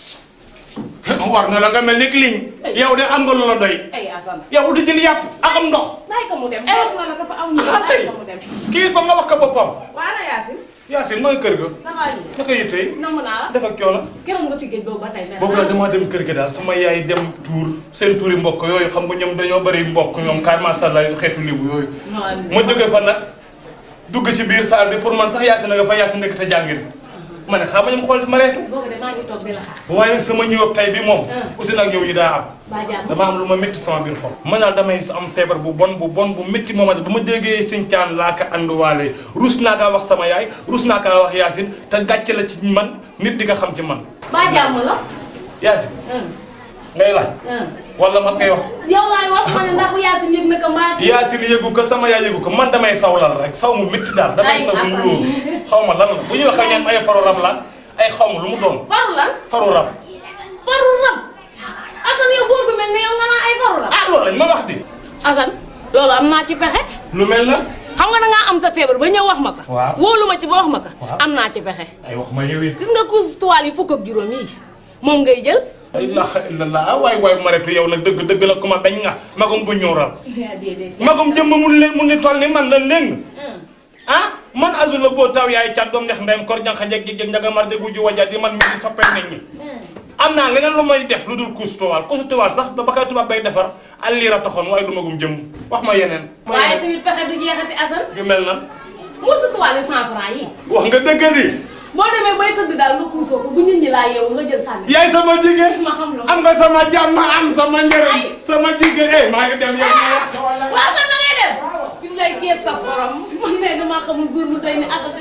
war na la nga mel ni liñ yow de am nga lu la doy. ay Assane yow di jël yàpp ak am ndox. bàyyi ko mu dem wax na la dafa am ñu bàyyi ko mu dem. kii fa nga wax ko boppam. waa na Yacine. Yacine maa ngi kër ga. ça va nii. naka yitte yi. namm naa la. def ak coono. keroog nga fi géej boobu ba tey. boobu daal damaa dem kër ga daal sama yaay dem tuur seen tuuri mbokk yooyu xam nga ñoom dañoo bëri mbokk ñoom kaar macha allah xeetu libu yooyu. ma jógee fa nag dugg ci biir saal bi pour man sax Yacine nga fa Yacine nekk te jàngin. ma ne xam nga ñu xool ci ma reetu. boobu de maa ngi toog di la xaar. waaye nag sama ñëw tay bi moom. uti nag ñëw yi daa am. dama am lu ma métti sama biir xol. man daal damay am feebar bu bon bu métti moom ba ma déggee sëñ Caan laa ko anduwaale rus naa kaa wax sama yaay rus naa kaa wax Yacine te gàcce la ci man nit di nga xam ci man. baa jàmm la. Yacine. ngay laaj. wala man ngay wax. yow laay wax ma ne ndax Yacine yëg na ko maa. Yacine yëgu ko sama yaay yëgu ko man damay sawlal rek saw mu métti daal. damay saw mu lóor xaw ma lan la bu ñuy wax ak ñoom ay faru rab la ay xaw ma lu mu doon. faru lan faru rab. faru rab. Assane yow góor gu mel ne yow nga naan ay faru rab. ah loolu lañ ma wax di. Assane loolu am naa ci pexe. lu mel na. xam nga da ngaa am sa feebar ba ñëw wax ma ko. waaw wóolu ma ci ba wax ma ko. am naa ci pexe. ay wax ma yow it. gis nga couche toile yi fukk ak juróom yi moom ngay jël. la ilaha illallah waay waay Marietou yow nag dëgg la ku ma bañ nga magum bu ñuural. magum jëmm mun ni toll ni man la léng. ah man azul la boo taw yaay cat doom neex ndeyam kor jànq jeg jeg njaga mar de guju waja di man mi di soppel nit ñi. am naa leneen lu may def lu dul couche toile sax ba kay tubaab bay defar al liira taxoon waaye du magum jëmm wax ma yeneen. waaye tamit pexe du jeexati Assane. yu mel nan. muusu toile 100 francs yi. wax nga dëgg di. boo demee bay tëdd daal nga kuusoo ko bu nit ñi laa yeewu nga jël sànni. yaay sama jigéen. ma xam loolu am nga sama jàmm am sama njëriñ. sama jigéen maa ngi dem yow. waaw sax da ngay dem. bi lay kii sa borom man ne damaa xamul góor mu day ni Assane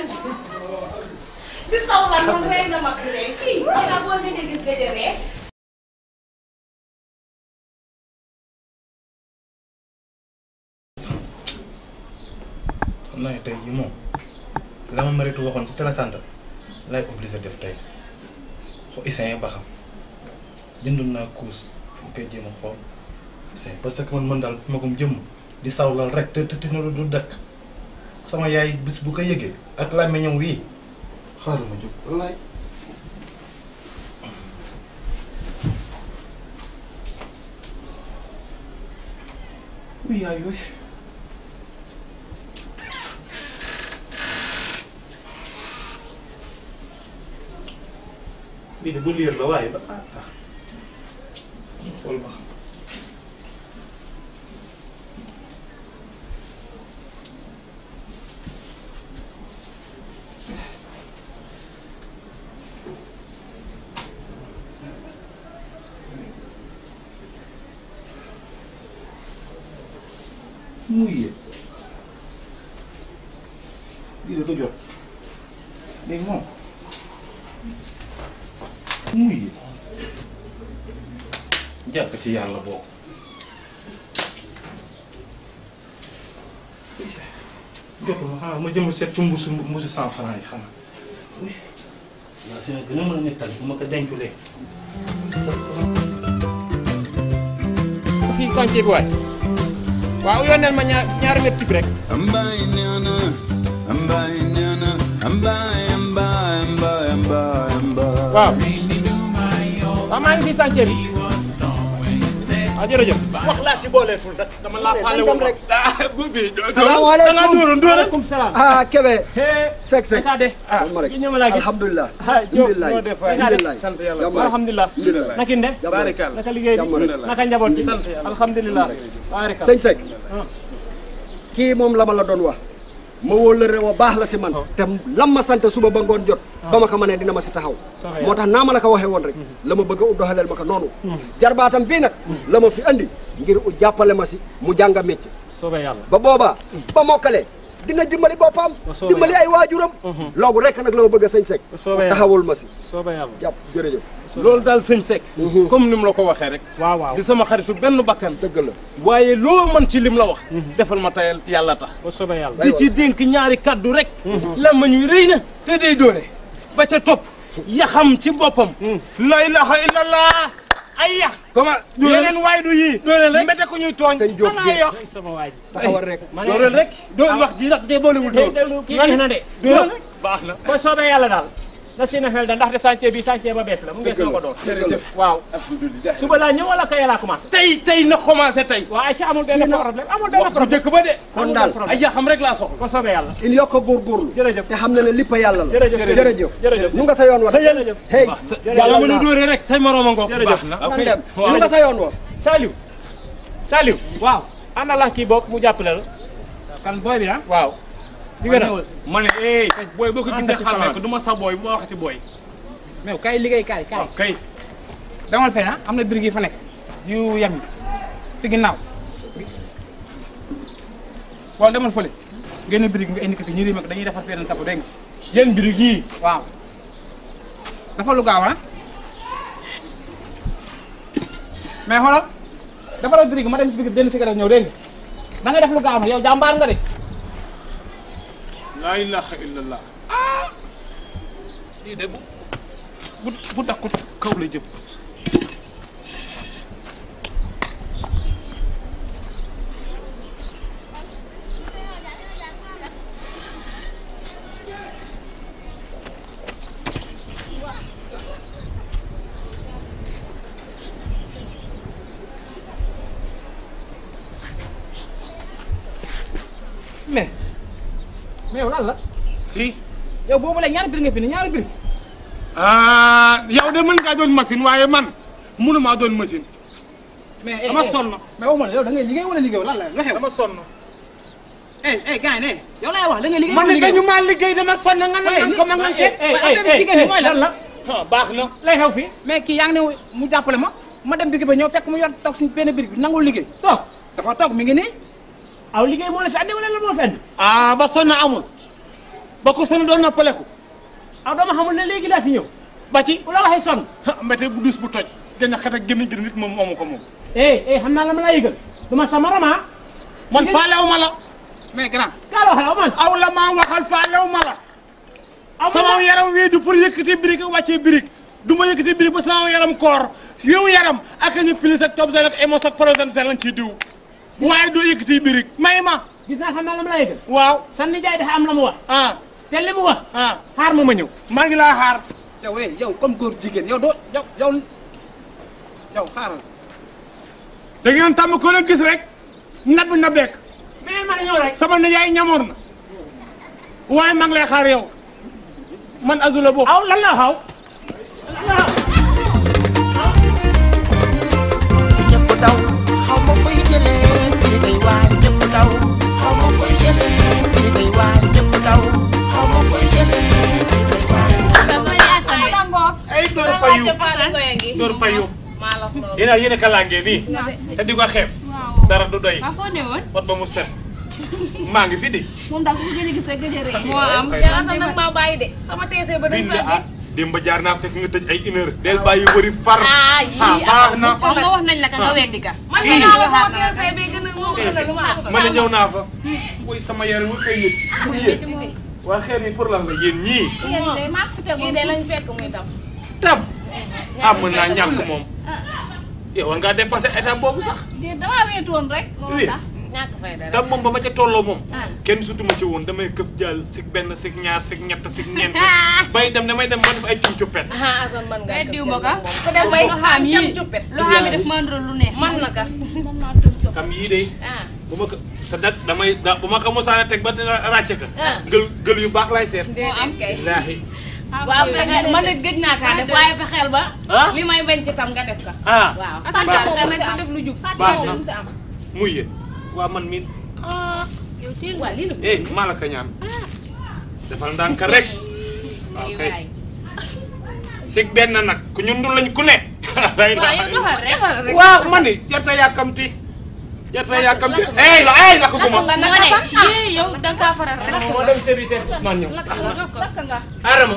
ci saw lan man rey na ma rek kii wala boo gëj a gis gëj a ree. xam naa ne tey jii moom la ma Marietou waxoon ci télécentre lay obligé def tey xo issin ba xam jëndul naa couche bu koy jéem a xool issin parce que man daal magum jëmm di sawlal rek te na du dëkk sama yaay bis bu ko yëgee ak làmmiñam wii xaaral ma jóg wallaay wuy yaay yooyu bii de bu liir la waaye ba xool ba muy lii dafa jot léegi moom muy jàpp ci yàlla boobu jotul ma xanaa ma jëm seet ci mbuusu 100 francs yi xanaa waaw si gën a mën a nettal bu ma ko denculee fii sànce bi waay waaw yónneel ma ñaari lépp tib rek Ambaay neena ambaay neena ambaay ambaay ambaay ambaay ambaay waaw waaw maa ngi fii sànce bi ah jërëjëf wax laa ci booleetul rek dama laa faale wu rek salaamaaleykum salaam ah Kébé sek sek alhamdulilah sant yàlla alhamdulilah naki nde naka liggéey bi naka njaboot bi sant yàlla alhamdulilah sëñ Seck kii moom la ma la doon wax ma wóolare wa baax la si man te lam ma sant suba ba ngoon jot ba ma ko mënee dina ma si taxaw moo tax naa ma la ko waxee woon rek la ma bëgg a doxaleel ma ko noonu jarbaatam bii nag la ma fi andi ngir u jàppale ma si mu jàng métier ba boobaa ba mokkale dina dimbali boppam dimbali ay waajuram loogu rek nag la ma bëgg a sëñ Seck taxawul ma si jàpp jërëjëf loolu daal sëñ Seck comme ni mu la ko waxee rek waaw di sama xaritu benn bakkan dëgg la waaye loo mën ci lim la wax defal ma tayal yàlla tax di ci dénk ñaari kaddu rek la ma ñuy rëy na te day doone ba ca topp yaxam ci boppam la ilaha illallah ay yax comment yeneen waay du yii dooleel rek mbete ko ñuy tooñ sëñ Diop ana yax sama waay taxawal rek dooleel rek doo wax ji nag de boolewul déglu kii neex na de baax na ko soobee yàlla daal na si na xel da ndaxte chantier bi chantier ba bees la mu ngi soo ko doon jërëjëf waaw alhamdulilah suba laa ñëw wala kay laa commencé tey na commencé tey waaw ay ci amul benn problème amul benn wax bu problème njëkk ba de kon daal ay yaxam rek laa soxla ko soobee yàlla il yokk a góorgóorlu jërëjëf te xam na ne lépp a yàlla la jërëjëf jërëjëf nu nga sa yoon wa jërëjëf hey yàlla mën a dóoree rek say moroom a ngoog jërëjëf na nan dem nu nga sa yoon wa Saliou waaw ana la kii bokk mu jàppale la kan booy bi waaw di gën a ma ne booy boo ko gisee xàmmee ko du ma sa booy bu ma waxati booy mais kay liggéey kay kay demal fee am na birig yi fa nekk yu yem si ginnaaw wala demal fële génn birig nga indi ko fi ñu rim ak dañuy defar feneen sabu dégg nga yéen birig yii waaw dafa lu gaaw mais xoolal dafa la birig ma dem si biir benn cigarette ñëw dégg nga da ngay def lu gaaw na yow jàmbaar nga de la ilaha illallah lii de bu dakkut kaw la jëm mais yow lan la si yow boobu la ñaari birig nga fi ne ñaari birig yow de mën ngaa doon machine waaye man mënumaa doon machine. mais dama sonn. mais waxuma la yow da ngay liggéey wala liggéey lan la nga xew. dama sonn. gars yi yow laay wax da ngay liggéey man de dañu maa liggéey dama sonn nga ne ko ma nga jigéen ñi mooy lan la. baax na. lay xew fii mais kii yaa ngi ne mu jàppale ma dem birig ba ñëw fekk mu yor toog si benn birig bi nangul liggéey toog dafa toog mi ngi nii. aw liggéey moo la fi andi wala la moo fi andi. ba sonn amul. ba ko sonn doon noppaleku. dama xamul ne léegi laa fi ñëw. ba ci bu la waxee sonn. mbete bu dus bu toj. gën a xet ak gémmiñ gi nit moom moomu ko moom. xam naa la ma laa yëgal. duma sa morom man faalew ma la. mais grand. kaa la waxee man. aw la maa waxal faalew ma la. sama yaram wii du pour yëkkati birig wàccee birig. du ma yëkkati birig ba sama yaram koor. yow yaram ak ñu pilis ak tob seen ak émos ak prosen seen lañ ciy diw. waaye doo yëkkati birig may ma. gis naa xam naa la ma laa yëgal. waaw. san nijaay dafa am la mu wax. te li mu wax. xaar ma ñëw. maa ngi laa xaar. yow comme góor jigéen yow doo yow xaaral. da ngeen tàmm ko leen gis rek. nabb na bekk. mais ma ñëw rek. sama nijaay ñamoor na. waaye maa ngi lay xaar yow. man azula boobu. aw lan la xaw. ñëpp daw xaw ma fay jëlee kii say waay ñëpp daw xaw ma fay jëlee kii say waay ñëpp daw xaw ma fay jëlee kii say waay. ay door fayu door fayu. yéen a kalaangee nii. te di ko xeeb. dara du doy. wat ba mu set. maa ngi fi di. moom daal ku ko gën a gis rek gëj a rëy. moo am Assane nag maa bàyyi de sama teesee ba dañ fa démb jaar naa fekk nga tëj ay 1 heure. del bàyyi wëri far. yii baax na. nga wax nañ la ka nga weddi ka. man de naa la sama teesee bi gën a moo gën a lu ma am. ma ne ñëw naa fa. mooy sama yaram mu koy yëg. waa xeer mi pour lan la yéen ñii. kii de lañ fekk muy tam. tam mën naa ñàkk moom. yow war ngaa dépassé état boobu sax. déet damaa weetoon rek. moo tax ñàkk fay dara. tam moom ba ma ca tolloo moom. kenn sutuma ci woon damay këf jàll sig benn sig ñaar sig ñett sig ñeent. bay dem damay dem ba def ay cum cuppet. Assane man ngaa diw ma ka. ko dem bay xam yi loxaam yi def man lu neex. man na ka. kam yii de. bu ma ko te dat damay bu ma ko mosaane teg ba ràcce ka. gël yu baax laay seet. moo am kay. waaw fexeel man nag gëj naa kaa def waaye fexeel ba. li may bañ ci tam nga def ka. waaw fexeel nag nga def lu jub. baax na muy yéen waa man miin. yow teel waa lii la. maa la ko ñaan. defal ndànk rek. waaw kay. sig benn nag ku ñu ndul lañ ku ne. waaw yow doxal rek. waaw man ni jarta yàkkamti. jarta yàkkamti la ko guma. moo ne yow da nga kaa faral rek. moo dem service Ousmane ñëw. lakk nga. Adama.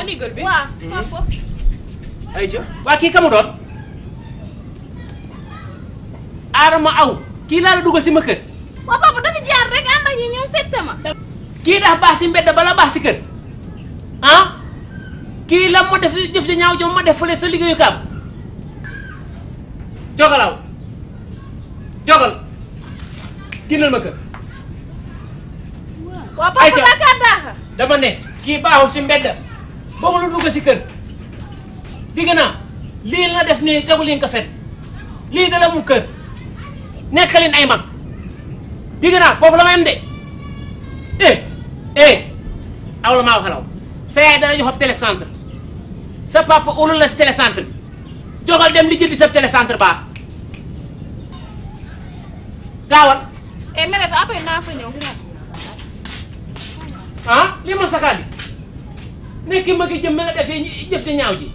ay ja. waa kii kamu doon. Adama aw. kii laa la dugal si ma kër. waaw papa dafa jaar rek ànd ak ñi ñëw seet sama. kii daa baax si mbedd bala baax si kër. kii la ma def jëf si ñaaw jom ma def fële sa liggéeyu kaam. jogalaw. jogal. génnal ma kër. waaw papa daa kaa daaxa. dama ne kii baaxul si mbedd ba mu la dugg si kër. digg naa lii la def nii tegu leen ko fet lii da la mu kër nekk leen ay mag digg naa foofu la ma yem de aw la maa waxalaw sa yaay dana jox ab télécentre sa papa ulul la si télécentre jogal dem li jëndi sa télécentre baax gaawal meret après naa fa ñëw. lii ma sa xaalis nekk ma ngi jëm ma nga defee jëf te ñaaw ji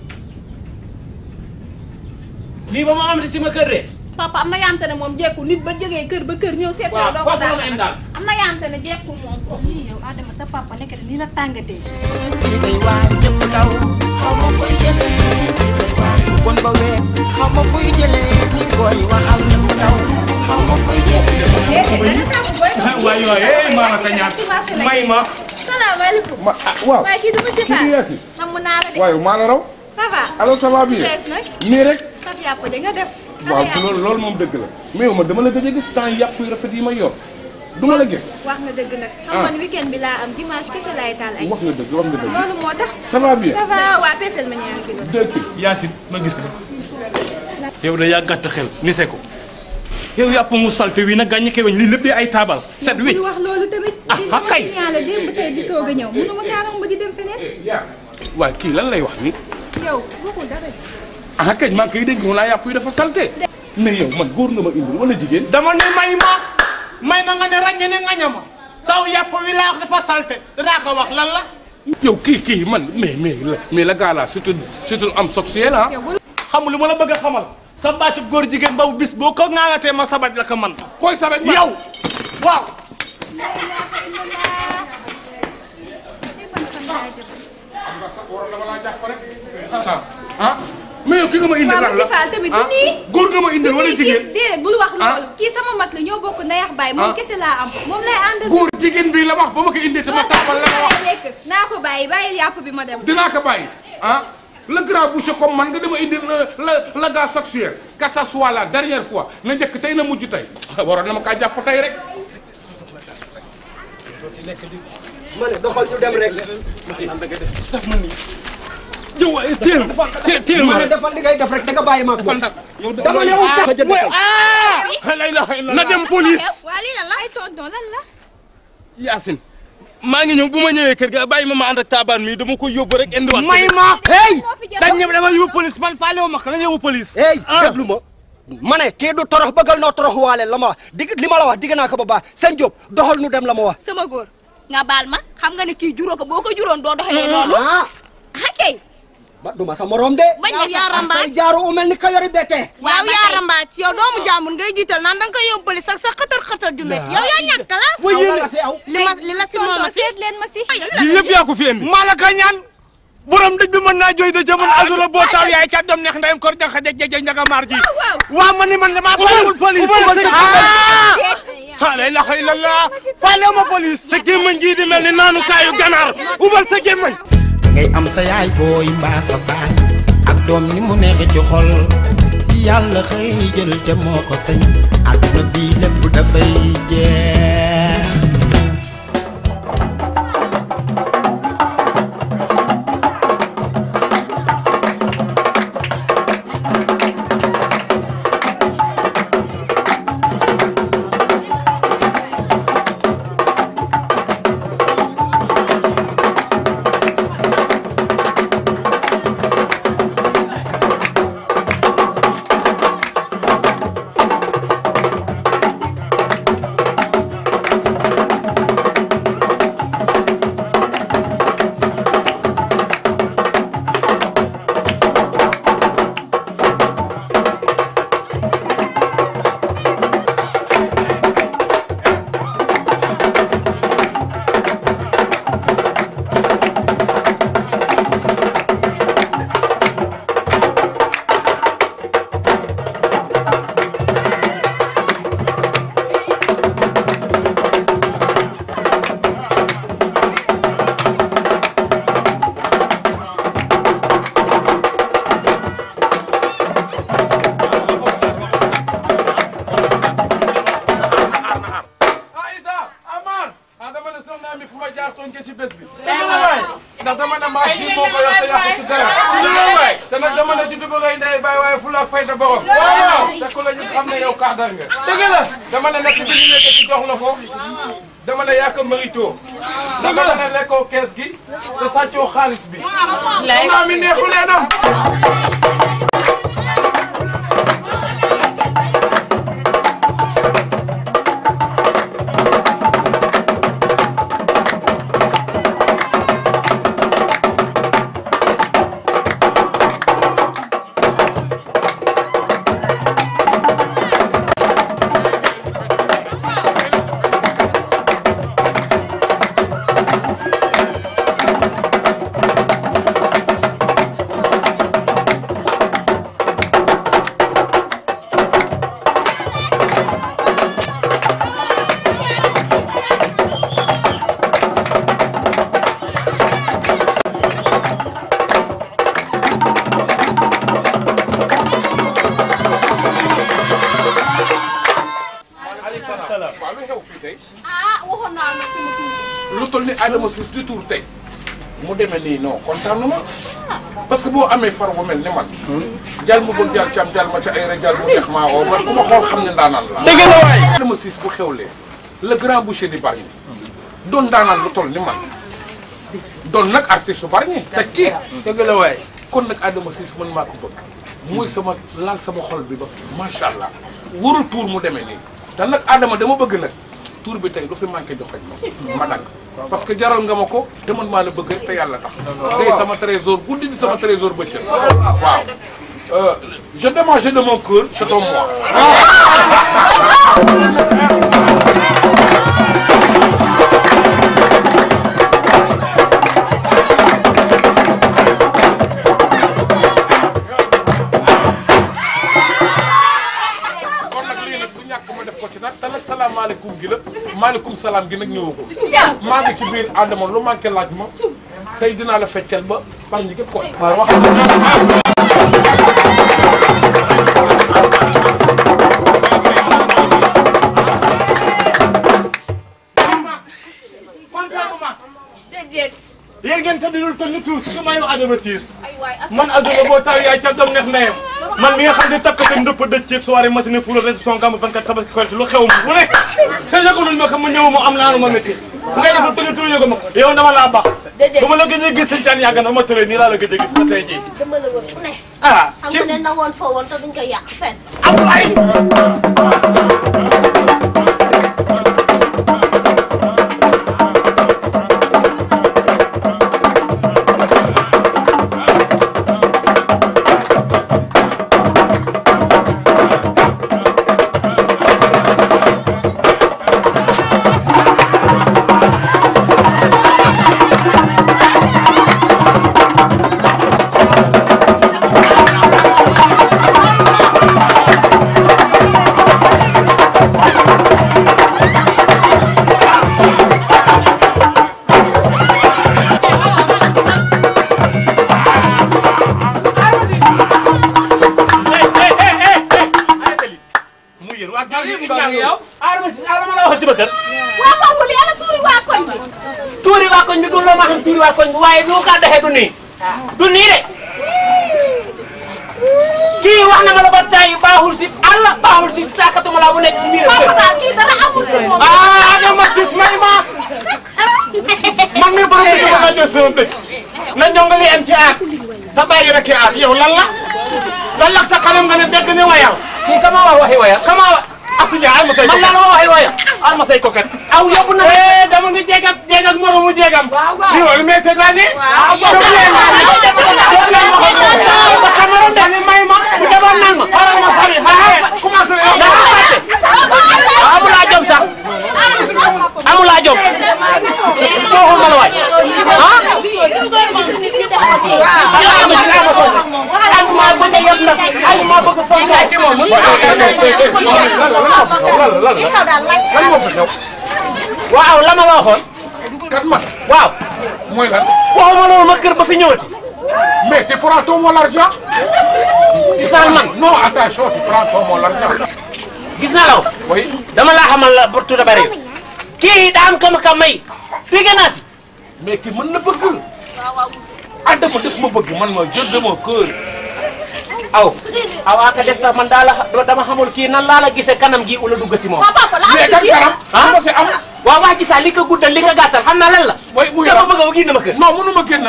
lii ba ma am si ma kër de. papa am na yaante ne moom jekku nit ba jógee kër ba kër ñëw seet. waaw foofu la ma am daal. am na yaante ne jekku moom. lii yow Adama sa papa nekk nii la tàngatee. ci say waay ñëpp daw xaw ma fuy jëlee ci say waay bon ba weet xaw ma fuy jëlee ci koy waxal ñëpp daw xaw ma fuy jëlee. waay maa la ko ñaan may ma. salaamaaleykum. waaw waaye kii dama si kii bi Yacine. xam naa la de. waaye maa la raw. ça va. alors ça va bien. nii rek. saf yàpp de nga def. waaw loolu moom dëgg la mais yow ma dama la gëj a gis temps yàpp yu rafet yi ma yor du ma la gis. wax nga dëgg nag. xam nga ni weekend bi laa am dimanche kese laay taal ay. wax nga dëgg wax nga dëgg. loolu moo tax. ça va bien. ça va waa peesel ma ñaari kilo. dëgg Yacine ma gis la. yow da yaa gàtt xel ni se ko. yow yàpp mu salte wi nag gàññi keweñ lii lépp di ay taabal. set wi wax loolu tamit. di sama client la démb tey di soog a ñëw mënu ma kaa ba di dem feneen. waaye kii lan lay wax ni yow waxul dara. kañ maa ngi koy dégg mu laa yàpp yi dafa salte mais yow man góor nga ma indil wala jigéen. dama ne may ma nga ne ràññe ne nga ñama saw yàpp wi laa wax dafa salte danaa ko wax lan la. yow kii man mais la gars là surtout am sexuel xam lu ma la bëgg a xamal sa baatu góor jigéen boobu bis boo ko ŋaaŋatee ma sabaj la ko man. koy sabaj ma yow waaw. mais yow ki nga ma indil lan la tamit du nii. góor nga ma indil wala jigéen. déedéet bul wax loolu. kii sama mag la ñoo bokk ndey ak baay. moom kese laa am moom lay àndal. góor jigéen bi la wax ba ma ko indee te ma taabal la wax. naa ko bàyyi yàpp bi ma dem. dinaa ko bàyyi le grand boucher comme man nga dama indil la gars sexuel que ça soit la dernière fois na njëkk tey na mujj tey waroon na ma kaa jàpp tey rek. ma ne doxal ñu dem rek. daf ma nii. jëw teel ma ne defal li ngay def rek da nga bàyyi ma ko. dama yow na dem police. waa lii lan la ay tonton lan la. Yacine maa ngi ñëw bu ma ñëwee kër ga bàyyi ma ànd ak taabaan mi dama ko yóbbu rek indiwaat. may ma hey dañ ñëw dama yóbbu police man faale wu ma ko dañu yóbbu police. hey déglu ma ne kii du torox bëggal noo torox waale la ma wax li ma la wax digg naa ko ba baax sëñ Diop doxal nu dem la ma wax. sama góor nga baal ma xam nga ne kii juróo ko boo ko juróon doo doxalee noonu. kay ba duma sa morom de. yow yaa rambaaj say jaaru u mel ni ka yori bete. yow yaa rambaaj yow doomu jàmbur ngay jiital naan danga koy yóbbu police sax sa xëtër ju métti yow yaa ñàkk la. li la si moom si leen ma si. lii yëpp yaa ko fi indi. Malaka ñaan borom dëgg bi mën naa jooy de jamono azula boo taal yaay ca doom neex ndeyam kor jaxa jeg njaga maar ji. waa man ni man damaa bàyyiwul police. la ilaha illallah faale ma police. sa gémmañ gii di mel ni naanu kaayu ganaar ubal sa gémmañ. ngay am sa yaay booy mbaa sa baay ak doom ni mu neex ci xol yàlla xëy jël te moo ko sañ àdduna bi lépp dafay jeex. ndax dama ne maa kii moo ko yor te yàqu ci dara. si la waay te nag dama ne juddu ba ngay ndey bàyyi waaye fu la fay sa borom. waaw te ku la ñu xam ne yow kaadar nga. dëgg la dama ne nekk bi ñu nekk ci jox la ko dama ne yaa ko mérito. dama ne lekkoo kees gi te sàccoo xaalis bi. lay naa mi neexu leenam. lu toll ni Adama Ciss di tuur tey mu demee nii non kontaan na ma parce que boo amee far bu mel ni man. jàll mu bëgg jàll cam jàll ma ca ay rek jàll mu neex maa woo man ku ma xool xam ne ndaanaan la. dëgg la waay Adama Ciss bu xewlee le grand boucher di Bargny doon ndaanaan lu toll ni man doon nag artiste su Bargny te kii. dëgg la waay kon nag Adama Ciss man maa ko bëgg mooy sama laal sama xol bi ba macha allah warul tuur mu demee nii te nag Adama dama bëgg nag. tour bi tey du fi manqué joxoñ ma dagg parce que jaral nga ma ko te man maa la bëgg rek te yàlla tax tey sama trésor guddi di sama trésor bëccëg waaw je demande de mon cœur c'est ton moi salaamaaleykum gi la maaleykum salaam gi nag ñëwagul maa ngi ci biir Adama lu manqué laaj ma tey dinaa la feccal ba par ñi gépp ko waaw wax yéen ngeen tëdd lu toll ni tuus su may wax Adama Ciss man Adama boo taw yaay ca doom neex ndeyam man mi nga xam ne takkate ndëpp dëj ci soirée machine fuula réception gàmmu 24 tabaski xol lu xew mu ne te yëgaluñ ma ko mu ñëw mu am naanu ma métti ngay defal tëdd tur yëgu ma ko yow dama laa baax ba ma la gëj a gis sëñ Thiane yàgg na ba ma tëree nii laa la gëj a gis ba tey jii dama la wër fu ne ah xam ne na woon foo woon te duñ ko yàq fenn amul ay yow alama la waxoon ci ba kër waa boobu li ala tuuri waa koñ bi tuuri waa koñ bi du loo ma xam tuuri waa koñ bi waaye lu ka doxee du nii de kii wax na ma la ba tey baaxul si àll baaxul si sàkkatuma la bu nekk si biir kër papa kii dara amul si moom dama sis may ma man mi bëgg dama la jël sama dëkk na ñongali am ci aat sa bàyyi rek aat yow lan la sa kanam nga ne dégg ne wayal kii kama wax waxi wayal kama wax asuña al ma say man la waxi wayal al ma say koket aw yóbbu na dama ni jégak moromu jégam li wolu mais c'est là ni dani may ma bu demoon nan ma xaral ma sari commencé amulaa jom sax amulaa jom boo ma la waay waaw la ma la waxoon kat man waaw mooy lan waxuma loolu ma kër ba fi ñëwati mais tu prends tout mon argent gis naa man non attention tu prends tout mon argent gis naa law oui dama laa xamal la ba tuuti bari kii daa am kama ka may dégg naa si mais kii mën na bëgg Adama def ma bëgg man ma jël de mon cœur aw aka def sax man daa la dama xamul kii nan laa la gisee kanam gi ula dugg si moom mais kan kanam ma si am waaw wax ci sax li ko guddal li ko gàttal xam naa lan la dama bëgg a génn ma kër non mënu ma génn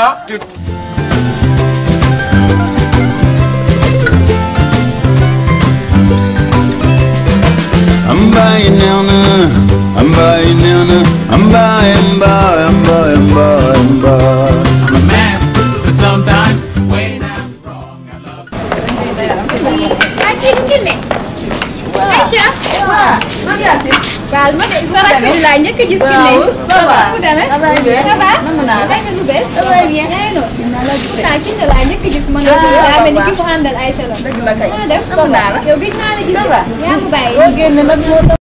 Ambaye neena, ambaye neena, ambaye ambaye ambaye ambaye ambaye. I'm a man, but sometimes when I'm wrong, I love Aïcha. waaw. baal ma de sa rakk bi laa njëkk a gis. waaw ça va mu demee. ça va bien. lu bees. ça va bien. pourtant kii ne laa njëkk a gis. man daa mel ni ki mu àndal Aïcha la. dëgg la kay. yow gis naa la gis. yaa ma bàyyi.